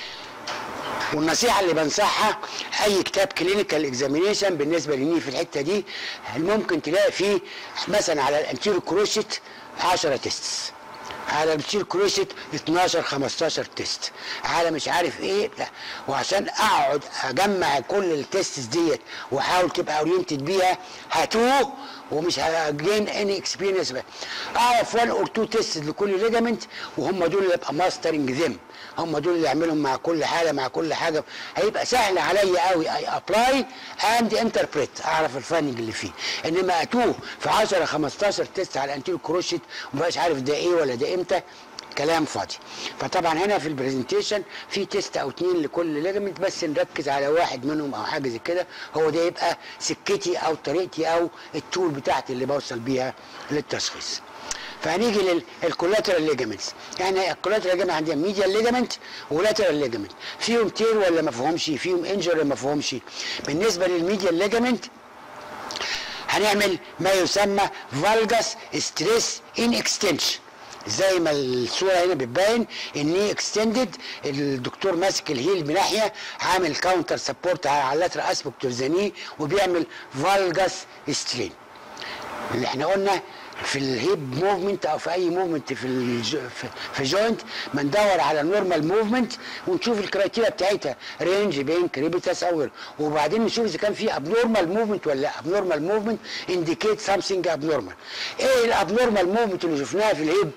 والنصيحه اللي بنصحها اي كتاب كلينيكال اكزامينيشن بالنسبه للني في الحته دي ممكن تلاقي فيه مثلا على الانتيريور كروشيت 10 تيست، على البوستيريور كروشيت 12 15 تيست، على مش عارف ايه. لا، وعشان اقعد اجمع كل التيستس ديت واحاول تبقى اورينتد بيها هتوه ومش هجين اني اكسبيرينس. اعرف 1 اور 2 تيست لكل ليجامنت وهم دول اللي ابقى ماسترنج ذم، هم دول اللي اعملهم مع كل حاله مع كل حاجه، هيبقى سهل عليا قوي اي ابلاي اند انتربريت، اعرف الفايندنج اللي فيه. انما اتوه في 10 15 تيست على الانتيريور كروشيت ومبقاش عارف ده ايه ولا ده امتى، كلام فاضي. فطبعا هنا في البرزنتيشن في تيست او 2 لكل ليجمنت، بس نركز على واحد منهم او حاجه زي كده، هو ده يبقى سكتي او طريقتي او التول بتاعتي اللي بوصل بيها للتشخيص. فهنيجي للكولاترال ليجامنتس. يعني الكولاترال ليجامنت عندنا ميديال ليجامنت ولاترال ليجامنت، فيهم تير ولا ما فيهمش؟ فيهم انجر ولا ما فيهمش؟ بالنسبه للميديال ليجامنت هنعمل ما يسمى فالجاس ستريس ان اكستنشن، زي ما الصوره هنا بتبين الني اكستندد، الدكتور ماسك الهيل بناحيه عامل كاونتر سبورت على اللاترال اسبكت اوف ذا ني وبيعمل فالجاس سترين. اللي احنا قلنا في الهيب موفمنت او في اي موفمنت في جوينت بندور على نورمال موفمنت ونشوف الكرايتيريا بتاعتها رينج بين كريبيتاس او غيره، وبعدين نشوف اذا كان في ابنورمال موفمنت ولا لا. ابنورمال موفمنت انديكيت سامثينج ابنورمال. ايه الابنورمال موفمنت اللي شفناها في الهيب؟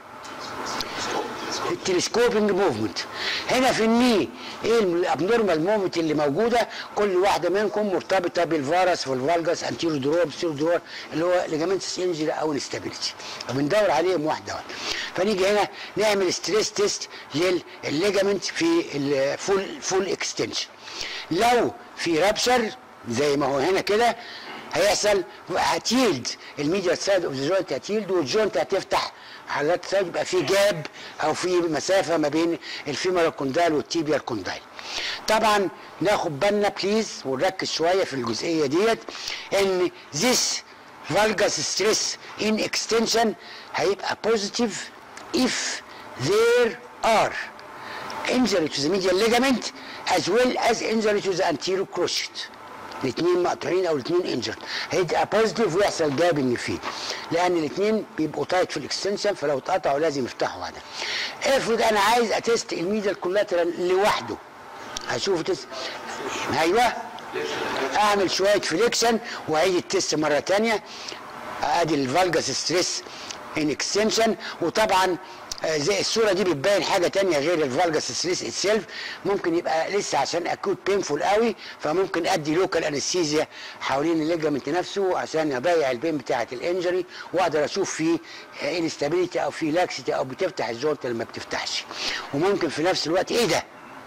التلسكوبينج موفمنت. هنا في الني ايه الابنورمال موفمنت اللي موجوده؟ كل واحده منكم مرتبطه بالفارس والفالجاس انتيرو درور بوستيرو درور اللي هو ليجامنتس انجري او انستابيليتي، وبندور عليهم واحده واحده. فنيجي هنا نعمل ستريس تيست للليجامنت في الفول اكستنشن. لو في رابشر زي ما هو هنا كده هيحصل هتيلد الميديال سايد اوف ذا جوينت، هتيلد والجوينت هتفتح على اللات سايد، يبقى في جاب او في مسافه ما بين الفيمورال كوندايل والتيبيال كوندايل. طبعا ناخد بالنا بليز ونركز شويه في الجزئيه ديت ان this valgus stress in extension هيبقى positive if there are injury to the medial ligament as well as injury to the anterior cruciate. الاثنين مقطوعين او الاثنين انجر، هيبقى بوزيتيف ويحصل جابنج فيه، لان الاثنين بيبقوا تايت في الاكستنشن، فلو اتقطعوا لازم يفتحوا بعدها. افرض انا عايز اتست الميديال كولاترال لوحده، هشوف تست ايوه اعمل شويه فليكشن واعيد التست مره ثانيه، ادي الفالجاس ستريس ان اكستنشن. وطبعا زي الصوره دي بتبين حاجه ثانيه غير الفالجاس ستريس اتسيلف، ممكن يبقى لسه عشان اكوت بينفول قوي فممكن ادي لوكال انستيزيا حوالين الليجامنت نفسه عشان ابيع البين بتاعه الانجري واقدر اشوف فيه انستابيليتي او في لاكسيتي او بتفتح الجوينت اللي ما بتفتحش. وممكن في نفس الوقت ايه ده؟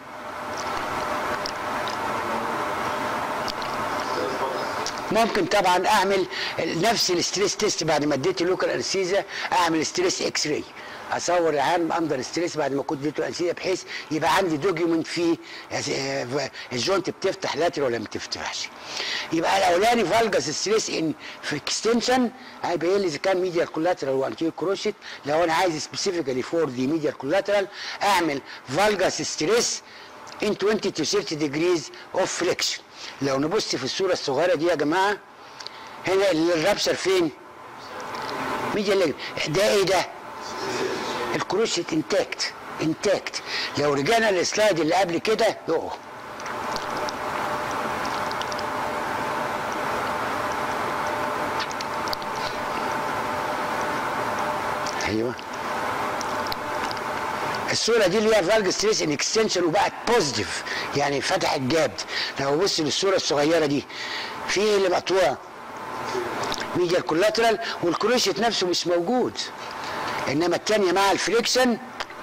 ممكن طبعا اعمل نفس الستريس تيست بعد ما اديت اللوكال انستيزيا، اعمل ستريس اكس راي، اصور العام اندر ستريس بعد ما كنت اديته انستيزيا بحيث يبقى عندي دوكيومنت فيه الجوينت بتفتح لاتر ولا ما بتفتحش. يبقى الاولاني فالجاس ستريس ان في اكستنشن هيبين لي اذا كان ميديال كولاترال وانتيريور كروشيت. لو انا عايز سبيسيفيكالي فور ذا ميديال كولاترال اعمل فالجاس ستريس in 20 to 30 degrees of flexion. لو نبص في الصورة الصغيرة دي يا جماعة هنا الرابشر فين؟ ميديال ليجمنت. ده ايه ده؟ الكروشيت انتاكت انتاكت. لو رجعنا للسلايد اللي قبل كده يقف. ايوه الصوره دي اللي هي فالج ستريس ان اكستنشن وبقت بوزيتيف، يعني فتحت جاب. لو بص للصوره الصغيره دي في ايه اللي مقطوع؟ ميديال كولاترال، والكروشيت نفسه مش موجود. انما الثانيه مع الفليكشن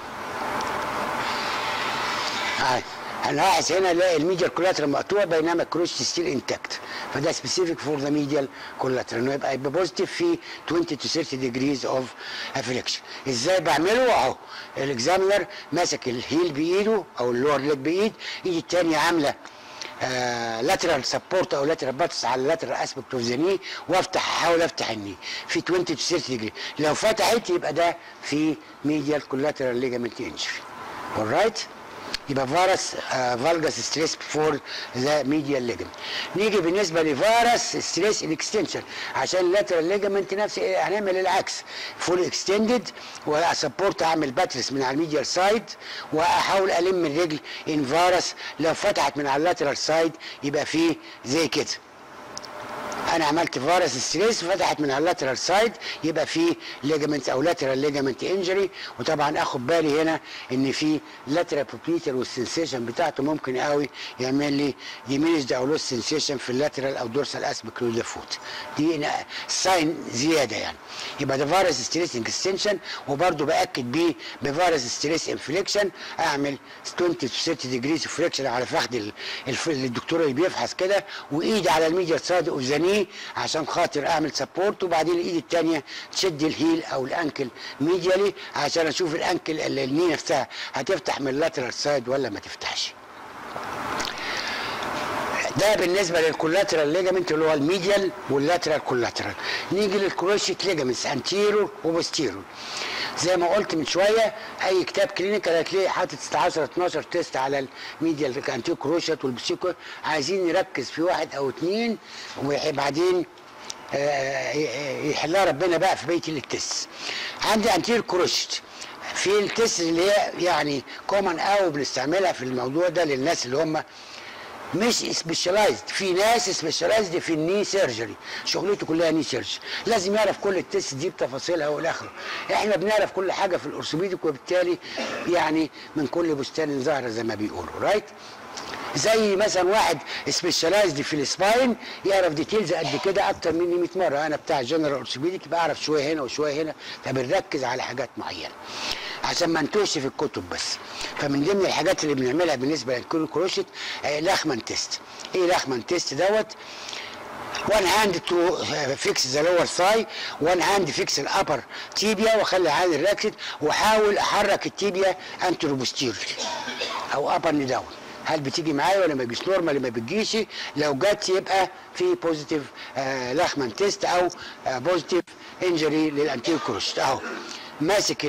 هنلاحظ هنا نلاقي الميديال كولاترال مقطوع بينما الكروشيت ستيل انتاكت. فده سبيسيفيك فور ذا ميديال كولاترال انه يبقى بوزيتيف في 20 to 30 degrees اوف افليكشن. ازاي بعمله؟ اهو الاكزامينر ماسك الهيل بايده او اللور ليج بايد، ايد الثانيه عامله لاترال سبورت او لاترال باتس على اللاترال اسبكت اوف ذا ني، وافتح احاول افتح الني في 20 to 30 degree. لو فتحت يبقى ده في ميديال كولاترال ليجامنت انجري. alright؟ يبقى فارس فالجاس ستريس فور ذا ميديال ليجمنت. نيجي بالنسبه لفارس ستريس اكستنشن عشان اللاترال ليجمنت نفسه هنعمل العكس، فول اكستندد واسبورت، اعمل باترس من على الميديال سايد واحاول الم الرجل ان فارس. لو فتحت من على اللاترال سايد يبقى فيه زي كده. انا عملت فارس ستريس فتحت من على اللاترال سايد يبقى في ليجامنت او لاترال ليجامنت انجري. وطبعا اخد بالي هنا ان في لاترال بروبريتر والسنسيشن بتاعته ممكن قوي يعمل لي ديمينيشد او لوس سنسيشن في اللاترال او دورسال اسبكت اوف ذا فوت. دي ساين زياده يعني. يبقى ده فارس ستريس اكستنشن، وبرده باكد بيه بفارس ستريس انفليكشن. اعمل 20 to 30 degrees فليكشن على فخذ الدكتور اللي بيفحص كده، وايدي على الميديال سايد اوف ذا ني عشان خاطر اعمل سبورت، وبعدين الايد الثانيه تشد الهيل او الانكل ميديالي عشان اشوف الانكل الني نفسها هتفتح من اللاترال سايد ولا ما تفتحش. ده بالنسبه للكولاترال ليجامنت اللي هو الميديال واللاترال كولاترال. نيجي للكروشيت ليجامنتس انتيرور وبوستيرور. زي ما قلت من شويه اي كتاب كلينيكال هتلاقي حاطط 16 12 تيست على الميديال انتيرور كروشيت والبوستيرور. عايزين نركز في واحد او اثنين وبعدين يحلها ربنا بقى في بقيه التيست. عندي انتيرور كروشيت في التيست اللي هي يعني كومن قوي بنستعملها في الموضوع ده للناس اللي هم مش سبيشالايزد. في ناس سبيشالايزد في الني سيرجري، شغلته كلها ني سيرجري، لازم يعرف كل التست دي بتفاصيلها والاخره. احنا بنعرف كل حاجه في الاورثوبيديك، وبالتالي يعني من كل بستان زهره زي ما بيقولوا، رايت؟ زي مثلا واحد سبيشالايزد في السباين يعرف ديتيلز قد كده اكتر مني 100 مره. انا بتاع جنرال اورثوبيديك بعرف شويه هنا وشويه هنا، فبنركز على حاجات معينه عشان ما نتوهش في الكتب بس. فمن ضمن الحاجات اللي بنعملها بالنسبه للكروشيت لاخمان تيست. ايه لاخمان تيست دوت؟ one hand to fix the lower thigh, one hand fix the upper tibia واخلي عين الراكد، واحاول احرك التيبيا انترو بوستيريور او ابر اند داون. هل بتيجي معايا ولا ما بتجيش؟ نورمال ما بتجيش. لو جت يبقى في بوزيتيف لاخمان تيست او بوزيتيف انجري للانتيرو كروشيت. اهو ماسك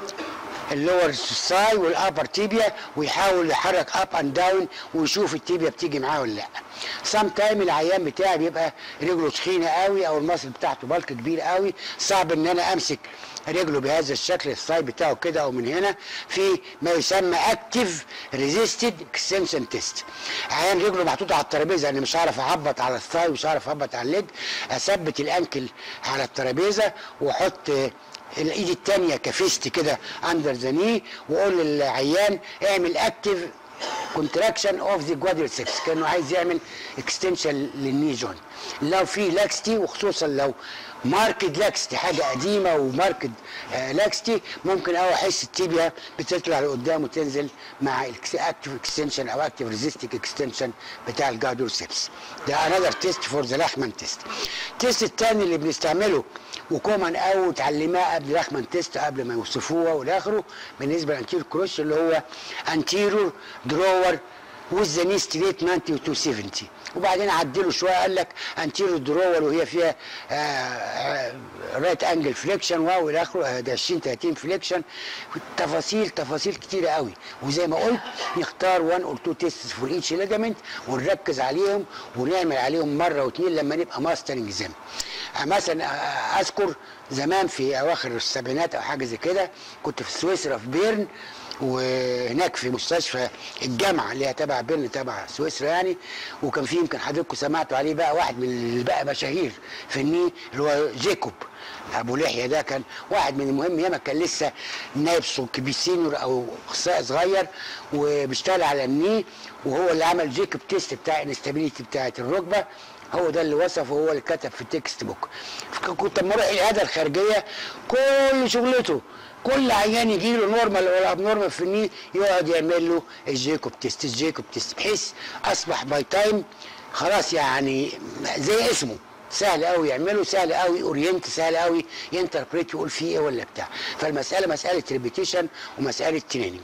اللور ساي والابر تيبيا ويحاول يحرك اب اند داون ويشوف التيبيا بتيجي معاه ولا لا. سام تايم العيان بتاعي بيبقى رجله تخينه قوي او المصل بتاعته بالك كبير قوي، صعب ان انا امسك رجله بهذا الشكل، الساي بتاعه كده او من هنا، في ما يسمى اكتيف ريزيستد اكستنشن تيست. عيان رجله محطوطه على الترابيزه، انا مش هعرف اعبط على الساي ومش هعرف اعبط على الليج، اثبت الانكل على الترابيزه واحط الايد الثانيه كفيست كده اندر ذا ني، واقول للعيان اعمل اكتيف كونتراكشن اوف ذا كوادريسبس، كانه عايز يعمل اكستنشن للني جوينت. لو في لاكستي، وخصوصا لو ماركد لاكستي، حاجه قديمه وماركد لاكستي، ممكن قوي احس التيبيا بتطلع لقدام وتنزل مع اكتيف اكستنشن او اكتيف ريزيستيك اكستنشن بتاع الكوادريسبس. ده انذر تيست فور ذا لاخمان تيست. التيست الثاني اللي بنستعمله وكومن قوي وتعلمناه قبل لاخمان تيست قبل ما يوصفوها والاخره بالنسبه للانتيرور كروش، اللي هو انتيرور درور وذ ذا ني ستريت 90 to 270. وبعدين عدله شويه قال لك انتيرور درور وهي فيها رايت انجل فليكشن والى اخره، ده 20 30 فليكشن، تفاصيل كتيره قوي. وزي ما قلت نختار 1 or 2 تيست فور ايتش ليجامنت ونركز عليهم ونعمل عليهم مره واثنين لما نبقى ماسترنج زي مثلا. اذكر زمان في اواخر السبعينات او حاجه زي كده كنت في سويسرا في بيرن، وهناك في مستشفى الجامعه اللي هي تبع بيرن تبع سويسرا يعني. وكان في يمكن حضراتكم سمعتوا عليه بقى واحد من اللي بقى مشاهير في الني اللي هو جيكوب ابو لحيه. ده كان واحد من المهم ياما، كان لسه نائب كبير سينيور او اخصائي صغير وبيشتغل على الني، وهو اللي عمل جيكوب تيست بتاع الانستابيليتي بتاعت الركبه. هو ده اللي وصفه وهو اللي كتب في التكست بوك. كنت لما اروح العياده الخارجيه كل شغلته كل عيان يجي له نورمال ولا اب نورمال في الني يقعد يعمل له الجيكوب تيست الجيكوب تيست، بحيث اصبح باي تايم خلاص يعني زي اسمه، سهل قوي يعمله، سهل قوي اورينت، سهل قوي ينتربريت يقول فيه ايه ولا بتاع. فالمساله مساله ريبيتيشن ومساله تريننج.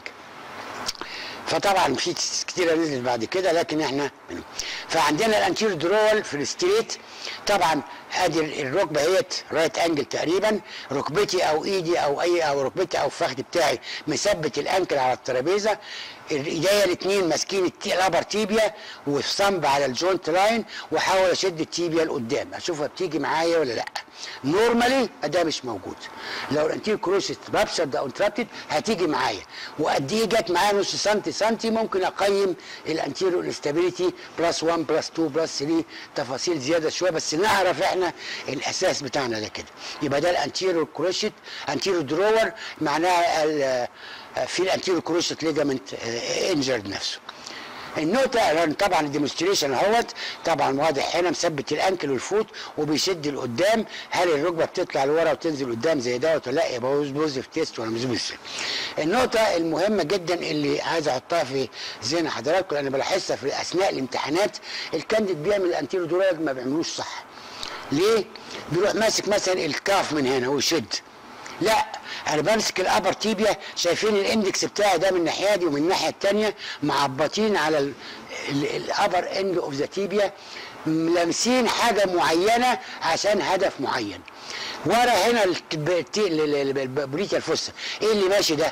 فطبعا في كتيره نزلت بعد كده لكن احنا منهم. فعندنا الانتير درول في الستريت. طبعا ادي الركبه اهيت رايت انجل تقريبا، ركبتي او ايدي او ركبتي او الفخذ بتاعي مثبت الانكل على الترابيزه، ايديا الاثنين ماسكين الابر تيبيا والصنب على الجوينت لاين، واحاول اشد التيبيا لقدام اشوفها بتيجي معايا ولا لا. نورمالي ده مش موجود. لو الانتير كروشيت رابشرد او انترابتد هتيجي معايا، وقد ايه جت معايا نص سنتي ممكن اقيم الانتيرو انستابيليتي بلس 1 بلس 2 بلس 3 تفاصيل زياده شويه، بس نعرف احنا الاساس بتاعنا ده كده. يبقى ده الانتيرو كروشيت. انتيرو درور معناها في الانتيرو كروشيت ليجامنت انجرد نفسه. النقطة طبعا الديمونستريشن اهوت طبعا واضح هنا مثبت الانكل والفوت وبيشد لقدام. هل الركبة بتطلع لورا وتنزل قدام زي دوت ولا لا؟ يبقى بوزيتيف تيست ولا مش بوزيتيف. النقطة المهمة جدا اللي عايز احطها في ذهن حضراتكم لان بلاحظها في اثناء الامتحانات، الكانديد بيعمل الانتيرو دورال ما بيعملوش صح. ليه؟ بيروح ماسك مثلا الكاف من هنا ويشد. لا، انا بمسك الابر تيبيا، شايفين الاندكس بتاعي ده من الناحيه دي ومن الناحيه الثانيه معبطين على الابر اند اوف ذا تيبيا، لامسين حاجه معينه عشان هدف معين. ورا هنا البريتيال فوسا ايه اللي ماشي ده؟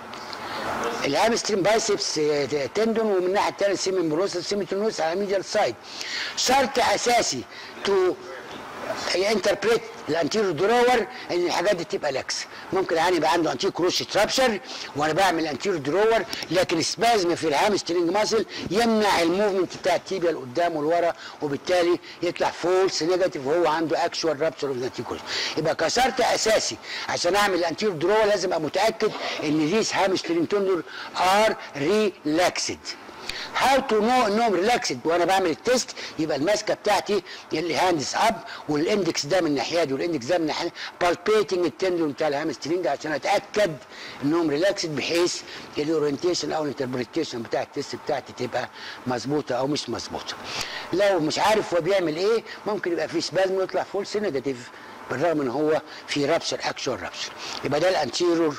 الهامسترين بايسبس تندون، ومن الناحيه الثانيه السيمين بروسس سيميتونوس على الميديال سايد. شرط اساسي تو ينتربريت الانتيرو درور ان الحاجات دي تبقى لاكس. ممكن يعني يبقى عنده انتيرو كروشيت رابشر وانا بعمل انتيرو درور، لكن سبازم في الهامسترينج ماسل يمنع الموفمنت بتاع التيبيا لقدام ولورا، وبالتالي يطلع فولس نيجاتيف وهو عنده اكشوال رابشر اوف الانتيرو كروشيت. يبقى كشرط اساسي عشان اعمل الانتيرو درور لازم ابقى متاكد ان ذيس هامسترينج تندر ار ريلاكسد. هاو تو نو انهم ريلاكسد وانا بعمل التيست؟ يبقى الماسكه بتاعتي اللي هاندز اب والاندكس ده من الناحيه دي والاندكس ده من الناحيه، بالبيتنج التندون بتاع الهامسترينج عشان اتاكد انهم ريلاكسد، بحيث الاورينتيشن او الانتربريتيشن بتاع التيست بتاعتي تبقى مظبوطه او مش مظبوطه. لو مش عارف هو بيعمل ايه ممكن يبقى في سبازم ويطلع فولس نيجاتيف بالرغم ان هو في رابشر اكشوال رابشر. يبقى ده الانتيرور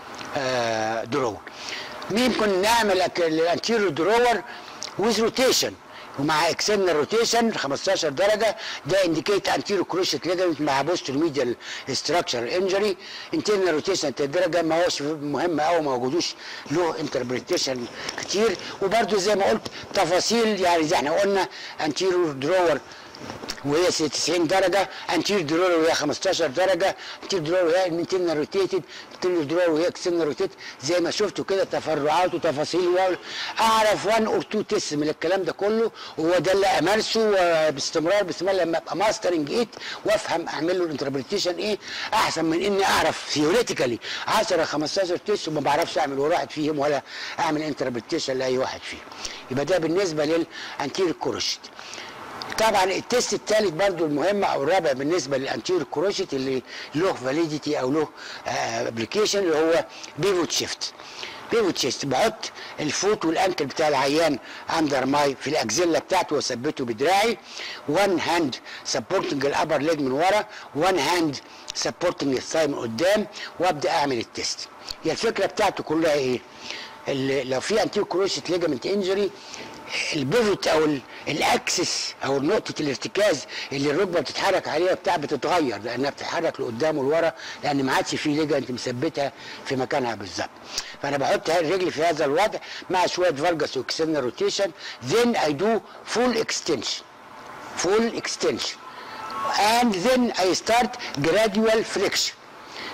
درور. ممكن نعمل الانتيريور درور ويز روتيشن ومع اكسترنال روتيشن 15 درجه، ده انديكيت انتيريور كروشيت ليجمنت مع بوستر ميديال ستراكشر انجري. انترنال روتيشن درجه ما هوش مهم قوي، ما وجدوش له انتربريتيشن كتير. وبرده زي ما قلت تفاصيل يعني زي احنا قلنا انتيريور درور وهي 90 درجه، انتير درور وهي 15 درجه، انتير درور وهي انترنال روتيتد، انتير درور وهي اكسترنال روتيتد، زي ما شفتوا كده تفرعات وتفاصيل. اعرف 1 اور 2 تيست من الكلام ده كله، وهو ده اللي امارسه باستمرار لما ابقى ماسترنج ايت وافهم اعمل له الانتربريتيشن ايه، احسن من اني اعرف ثيوريتيكالي 10 15 تيست وما بعرفش اعمل ولا واحد فيهم ولا اعمل انتربريتيشن لاي واحد فيهم. يبقى ده بالنسبه للانتير كروشيت. طبعا التيست الثالث برضو المهم او الرابع بالنسبه للانتير كروشيت اللي له فاليديتي او له ابلكيشن اللي هو بيفوت شيفت. بيفوت شيفت بحط الفوت والانكل بتاع العيان اندر ماي في الاكزيلا بتاعته واثبته بدراعي، وان هاند سبورتنج الابر ليج من ورا، وان هاند سبورتنج الثاي من قدام، وابدا اعمل التيست. هي الفكره بتاعته كلها ايه؟ لو في انتير كروشيت ليجامنت انجري، البيفوت او الاكسس او نقطه الارتكاز اللي الركبه بتتحرك عليها بتتغير لانها بتتحرك لقدام ولورا، لان ما عادش في ليجامنت مثبتها في مكانها بالظبط. فانا بحط الرجل في هذا الوضع مع شويه فالجاس واكسترنال روتيشن، then I do full extension and then I start gradual flexion.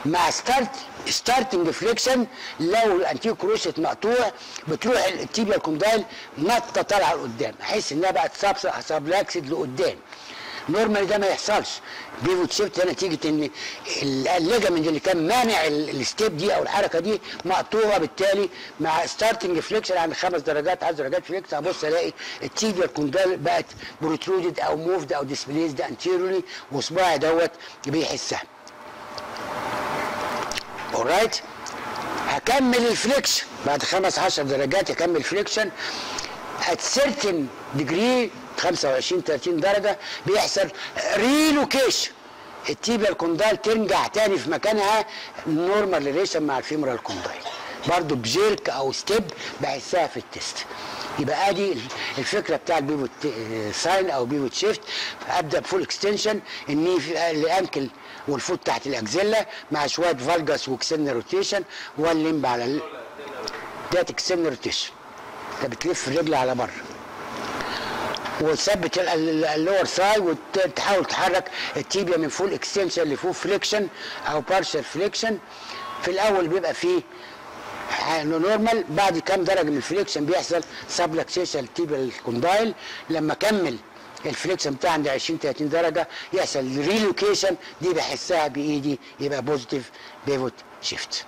مع ستارتنج فليكشن لو الانتيرو كروشيت مقطوع بتروح التيبيا الكوندايل نطه طالعه لقدام، احس انها بقت سابلاكسد لقدام. نورمالي ده ما يحصلش. بيفوت شيفت ده نتيجه ان الليجامنت اللي كان مانع الستيب دي او الحركه دي مقطوعه، بالتالي مع ستارتنج فليكشن عند 5 درجات 10 درجات فليكس ابص الاقي التيبيا الكوندال بقت بروترودد او موفد او ديسبليسد انتيرولي، وصباعي دوت بيحسها. اورايت، هكمل الفليكشن بعد 15 درجات، هكمل فليكشن at certain degree 25 30 درجه بيحصل ريلوكيشن، التيبيا الكوندايل ترجع تاني في مكانها نورمال ريليشن مع الفيمورال كوندايل، برضه بجيرك او ستيب بحسها في التست. يبقى ادي الفكره بتاع البيفوت ساين او بيفوت شيفت. ابدا بفول اكستنشن، الني الانكل والفوت تحت الاكزيلا مع شويه فالجاس واكسنر روتيشن، واللمب على دات اكسنر روتيشن، انت بتلف الرجل على بره وتثبت اللور ساي وتحاول تحرك التيبيا من فول اكستنشن لفول فليكشن او بارشال فليكشن. في الاول بيبقى فيه نورمال، بعد كام درجه من الفليكشن بيحصل سابلكسيشن تيبيا الكوندايل. لما اكمل الفليكشن بتاع عند 20 30 درجه يحصل ريلوكيشن، دي بحسها بايدي، يبقى بوزيتيف بيفوت شيفت.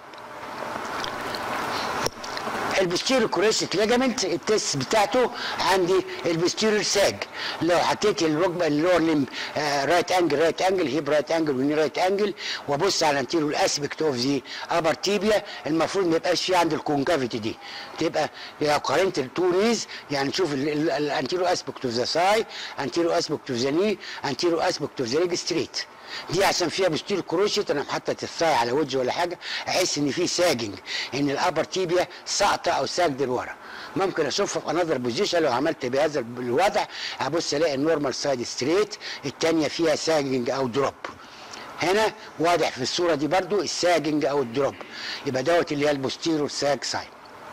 البوستيريور كوريشيت ليجامنت التست بتاعته عندي البوستيريور ساج. لو حطيت الركبه اللور ليمب رايت انجل هيب رايت انجل وني رايت انجل وابص على الانتيريور اسبكت اوف ذا ابر تيبيا، المفروض ما يبقاش في عند الكونكافيتي دي، تبقى لو قارنت التو نيز يعني نشوف الانتيريور اسبكت اوف ذا ساي، انتيريور اسبكت اوف ذا ني، انتيريور اسبكت اوف ذا ليج ستريت. دي عشان فيها بوستيريور كروشيت انا محطط الثاي على وجهي ولا حاجه، احس ان في ساجنج، ان الابر تيبيا ساقطه او ساجد لورا. ممكن اشوفها في انذر بوزيشن لو عملت بهذا الوضع، ابص الاقي النورمال سايد ستريت، الثانيه فيها ساجنج او دروب. هنا واضح في الصوره دي برضو الساجنج او الدروب، يبقى دوت اللي هي البوستيريور ساج ساين.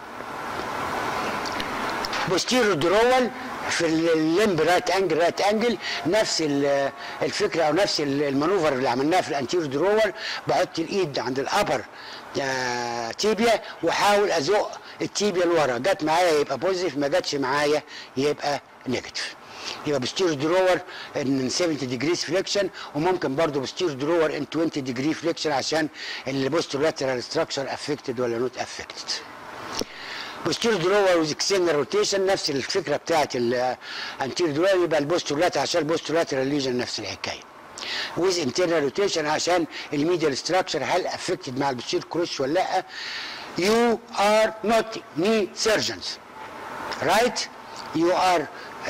بوستيريور درول في الليمب رايت انجل نفس الفكره او نفس المانوفر اللي عملناها في الانتيريور درول. بحط الايد عند الابر تيبيا واحاول ازق التيبيا لورا، جت معايا يبقى بوزيتيف، ما جاتش معايا يبقى نيجاتيف. يبقى بوستيريور درور ان 70 ديجريز فليكشن، وممكن برضه بوستيريور درور ان 20 ديجري فليكشن عشان البوسترولاترال ستراكشر افكتد ولا نوت افكتد. بوستيريور درور ويز اكسنر روتيشن نفس الفكره بتاعت الانتيريور درور، يبقى البوسترولاترال عشان البوسترولاترال ليجن نفس الحكايه. ويز انترنال روتيشن عشان الميديال ستراكشر هل افكتد مع البوستيريور كروش ولا لا. You are not knee surgeons, right? You are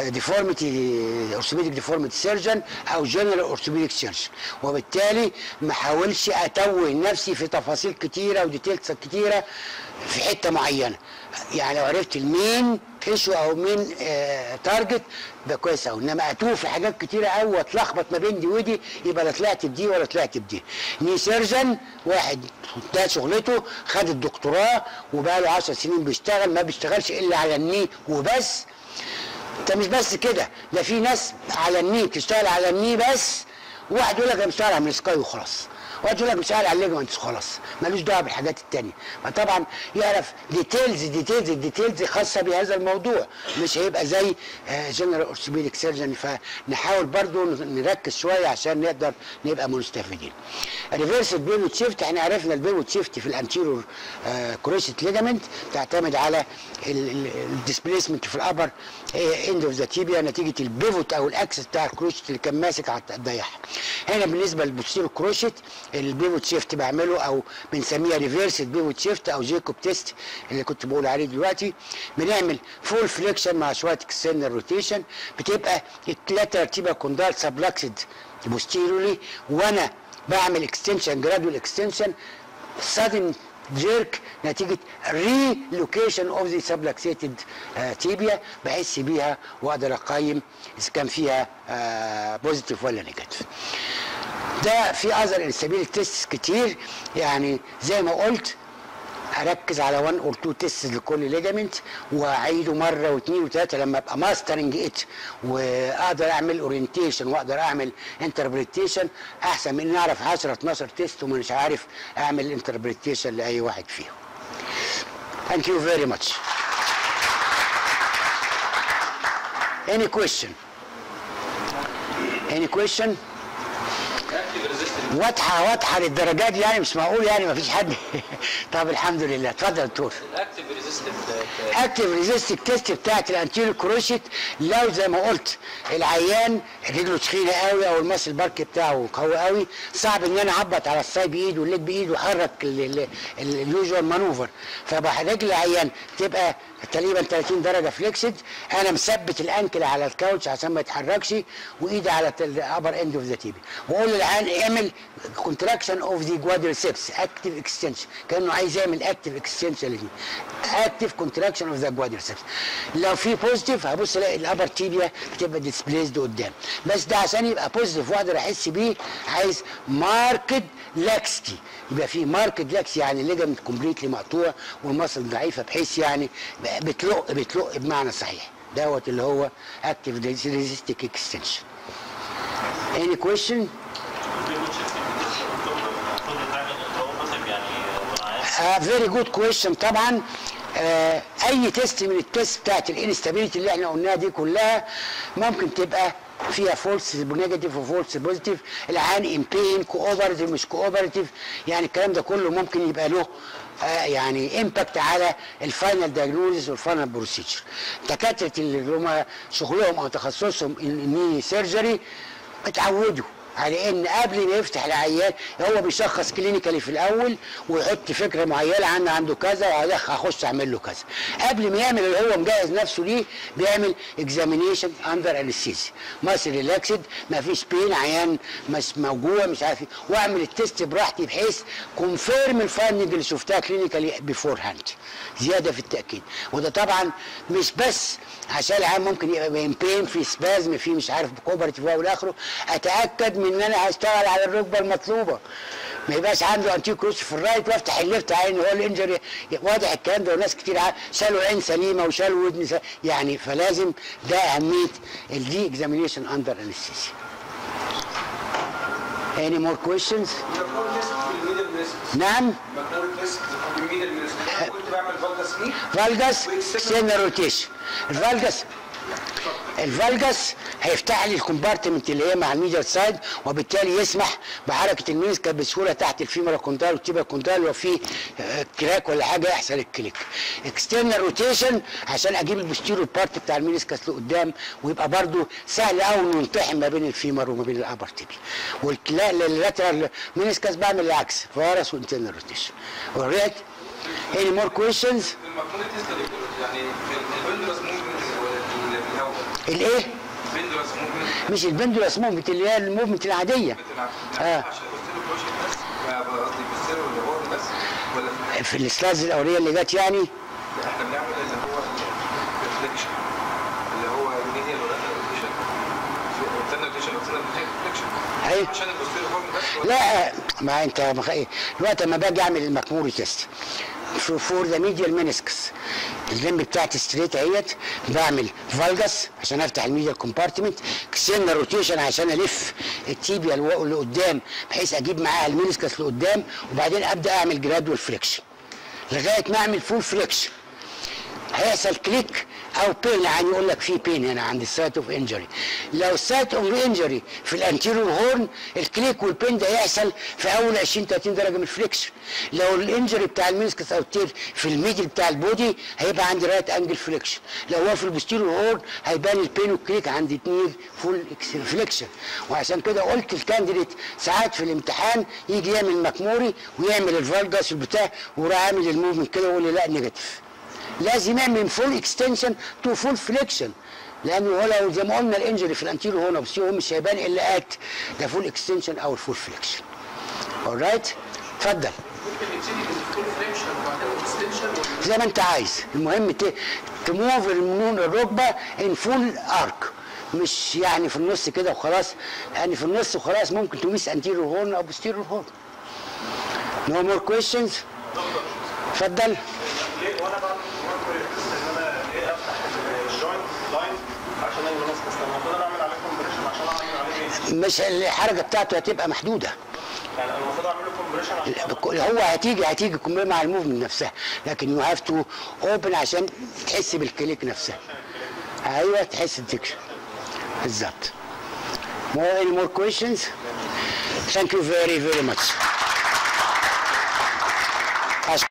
orthopedic deformity surgeon او general orthopedic surgeon، وبالتالي ما حاولش اتوه نفسي في تفاصيل كتيره وديتيلز كتيره في حته معينه. يعني لو عرفت المين ايشو او مين تارجت ده كويس قوي، انما اتوه في حاجات كتيره قوي واتلخبط ما بين دي ودي يبقى لا طلعت بدي ولا طلعت بدي. ني سيرجن واحد ده شغلته، خد الدكتوراه وبقى له 10 سنين بيشتغل، ما بيشتغلش الا على الني وبس. انت مش بس كده، ده في ناس على الني بتشتغل على الني بس، وواحد يقول لك انا بشتغل على السكاي وخلاص، واحد يقول لك بشتغل على الليجمنتس وخلاص، ملوش دعوه بالحاجات التانيه. فطبعا يعرف ديتيلز خاصه بهذا الموضوع، مش هيبقى زي جنرال اورثوبيديك سيرجن. فنحاول برضو نركز شويه عشان نقدر نبقى مستفيدين. ريفيرس بيفوت شيفت، احنا عرفنا البيفوت شيفت في الانتيريور كروشيت ليجامنت تعتمد على الديسبيسمنت في الابر اند اوف ذا تيبيا نتيجه البيفوت او الاكسس بتاع الكروشيت اللي كان ماسك على الضيحه. هنا بالنسبه للبوستيريور كروشيت البيفوت شيفت بعمله او بنسميها ريفيرس بيفوت شيفت او جيكوب تيست اللي كنت بقول عليه دلوقتي. بنعمل فول فليكشن مع شويه اكسترنال روتيشن، بتبقى اللاترال تيبيا كوندال سبلكسد بوستيريورلي، وانا بعمل اكستنشن جرادوال اكستنشن sudden jerk نتيجه ريلوكيشن اوف ذا سبلكسيتد تيبيا، بحس بيها واقدر اقيم اذا كان فيها بوزيتيف ولا نيجاتيف. ده في اذر انستابيليتي تيست كتير، يعني زي ما قلت اركز على 1 اور 2 تيست لكل ليجامنت واعيده مره واثنين وثلاثه لما ابقى ماسترنج ات واقدر اعمل اورينتيشن واقدر اعمل انتربريتيشن احسن من ان اعرف 10 12 تيست ومش عارف اعمل انتربريتيشن لاي واحد فيهم. Thank you very much. Any question? Any question? واضحه للدرجات دي يعني مش معقول يعني ما فيش حد. طب الحمد لله. اتفضل يا دكتور. الاكتيف ريزيستنت اكتيف ريزيستنت تيست بتاعت الانتيريور كروشيت لو زي ما قلت العيان رجله تخينه قوي او الماسل بارك بتاعه قوي قوي صعب ان انا اعبط على الساي بايد والليج بايد واحرك اليوجوال مانوفر فرجل العيان تبقى تقريبا 30 درجه فليكسد انا مثبت الانكل على الكاوتش عشان ما يتحركش وايدي على الابر اند اوف ذا تيبي واقول للعيان اعمل كونتراكشن اوف ذا كوادريسبس اكتيف اكستنشن كانه عايز يعمل اكتيف اكستنشن اكتيف كونتراكشن اوف ذا كوادريسبس لو في بوزيتيف هبص الاقي الابر تيبيا بتبقى ديسبليسد قدام بس ده عشان يبقى بوزيتيف واقدر احس بيه عايز ماركد لاكستي يبقى في ماركد لاكستي يعني الليجمنت كومبليتلي مقطوع والمصل ضعيفه بحيث يعني بتلق بمعنى صحيح دوت اللي هو اكتيف ريزيستيك اكستنشن. Any question? Very good question طبعا. اي تيست من التيست بتاعت الانستابيليتي اللي احنا قلناها دي كلها ممكن تبقى فيها فولس نيجاتيف وفولس بوزيتيف العيان ان بين كوبرتيف مش كوبرتيف يعني الكلام ده كله ممكن يبقى له يعني امباكت على الفاينل دايجنوزيس والفاينل بروسيجر. دكاتره اللي هم شغلهم او تخصصهم الني سيرجري اتعودوا على ان قبل ما يفتح العيان هو بيشخص كلينيكالي في الاول ويحط فكره معينه عنده كذا وهخش اعمل له كذا قبل ما يعمل اللي هو مجهز نفسه ليه بيعمل اكزامينيشن اندر انستيزيا ماسل ريلاكسد ما فيش بين عيان مش موجوع مش عارف واعمل التست براحتي بحيث كونفيرم الفايندنج اللي شفتها كلينيكالي بيفور هاند زياده في التاكيد وده طبعا مش بس عشان العيان ممكن يبقى بين في سبازم في مش عارف كوبرتيف والى اخره اتاكد من ان انا هشتغل على الركبه المطلوبه ما يبقاش عنده انتي كروس في الرايت وافتح الليفت عين هو الانجري واضح الكلام ده وناس كتير شالوا عين سليمه وشالوا ودن يعني فلازم ده اهميه الدي اكزامينيشن اندر انستيزيا. Any more questions؟ نعم كنت بعمل فالجاس ايه؟ فالجاس اكسترنال روتيشن الفالجاس هيفتح لي الكومبارتمنت اللي هي مع الميديال سايد وبالتالي يسمح بحركه المينسكا بسهوله تحت الفيمورال كوندال والتيبيال كوندال لو في كراك ولا حاجه يحصل الكليك. اكسترنال روتيشن عشان اجيب البوستيريور بارت بتاع المينسكاس لقدام ويبقى برده سهل قوي نلتحم ما بين الفيمر وما بين الابر تيبي. واللاترال مينسكاس بعمل العكس فارس وانترنال روتيشن. alright any more questions؟ الايه؟ مش البندولاس موفمنت اللي هي الموفمنت العاديه. في السلايدز الاوليه اللي جت يعني احنا بنعمل اللي هو الريفليكشن اللي هو الميديال والريفليكشن ايوه عشان البوستيريور هورن بس لا ما انت دلوقتي لما باجي اعمل المكموري تيست فور ذا ميديال مينسكس اللمب بتاعتي ستريت اهيت بعمل فالجاس عشان افتح الميديال كومبارتمنت اكسترنال روتيشن عشان الف التيبيا اللي قدام بحيث اجيب معاها المينسكس لقدام وبعدين ابدا اعمل جرادوال فليكشن لغايه ما اعمل فول فليكشن هيحصل كليك او بين يعني يقول لك في بين هنا عند السايت اوف انجري لو السايت اوف انجري في الانتيريور هورن الكليك والبين ده يحصل في اول 20 30 درجه من الفليكشن لو الانجري بتاع المينسكس او التير في الميدل بتاع البودي هيبقى عندي رايت انجل فليكشن لو هو في البوستيريور هورن هيبان البين والكليك عندي 2 فول فليكشن وعشان كده قلت الكانديديت ساعات في الامتحان يجي يعمل مكموري ويعمل الفالجاس والبتاع وراح عامل الموفمنت كده ويقول لي لا نيجاتيف لازم يعمل فول اكستنشن تو فول فليكشن لانه هو لو زي ما قلنا الانجري في الانتيريور هنا بس هو مش هيبان الا ات ده فول اكستنشن او الفول فليكشن. alright اتفضل. ممكن يبتدي بالفول فليكشن وبعدين اكستنشن زي ما انت عايز المهم تموف من الركبه ان فول ارك مش يعني في النص كده وخلاص يعني في النص وخلاص ممكن تميس انتيريور هورن او بوستيريور هورن. No more questions؟ اتفضل. ليه وانا بعمل ان انا ايه افتح الجوينت لاين عشان المنسكس المفروض انا اعمل عليه كومبريشن عشان اعمل عليه ايه؟ مش الحركه بتاعته هتبقى محدوده. يعني المفروض اعمل له كومبريشن عشان هو هتيجي كومبريشن مع الموفمنت نفسها، لكن يو هاف تو اوبن عشان تحس بالكليك نفسها. ايوه تحس الديكشن بالظبط. Any more questions? Thank you very much.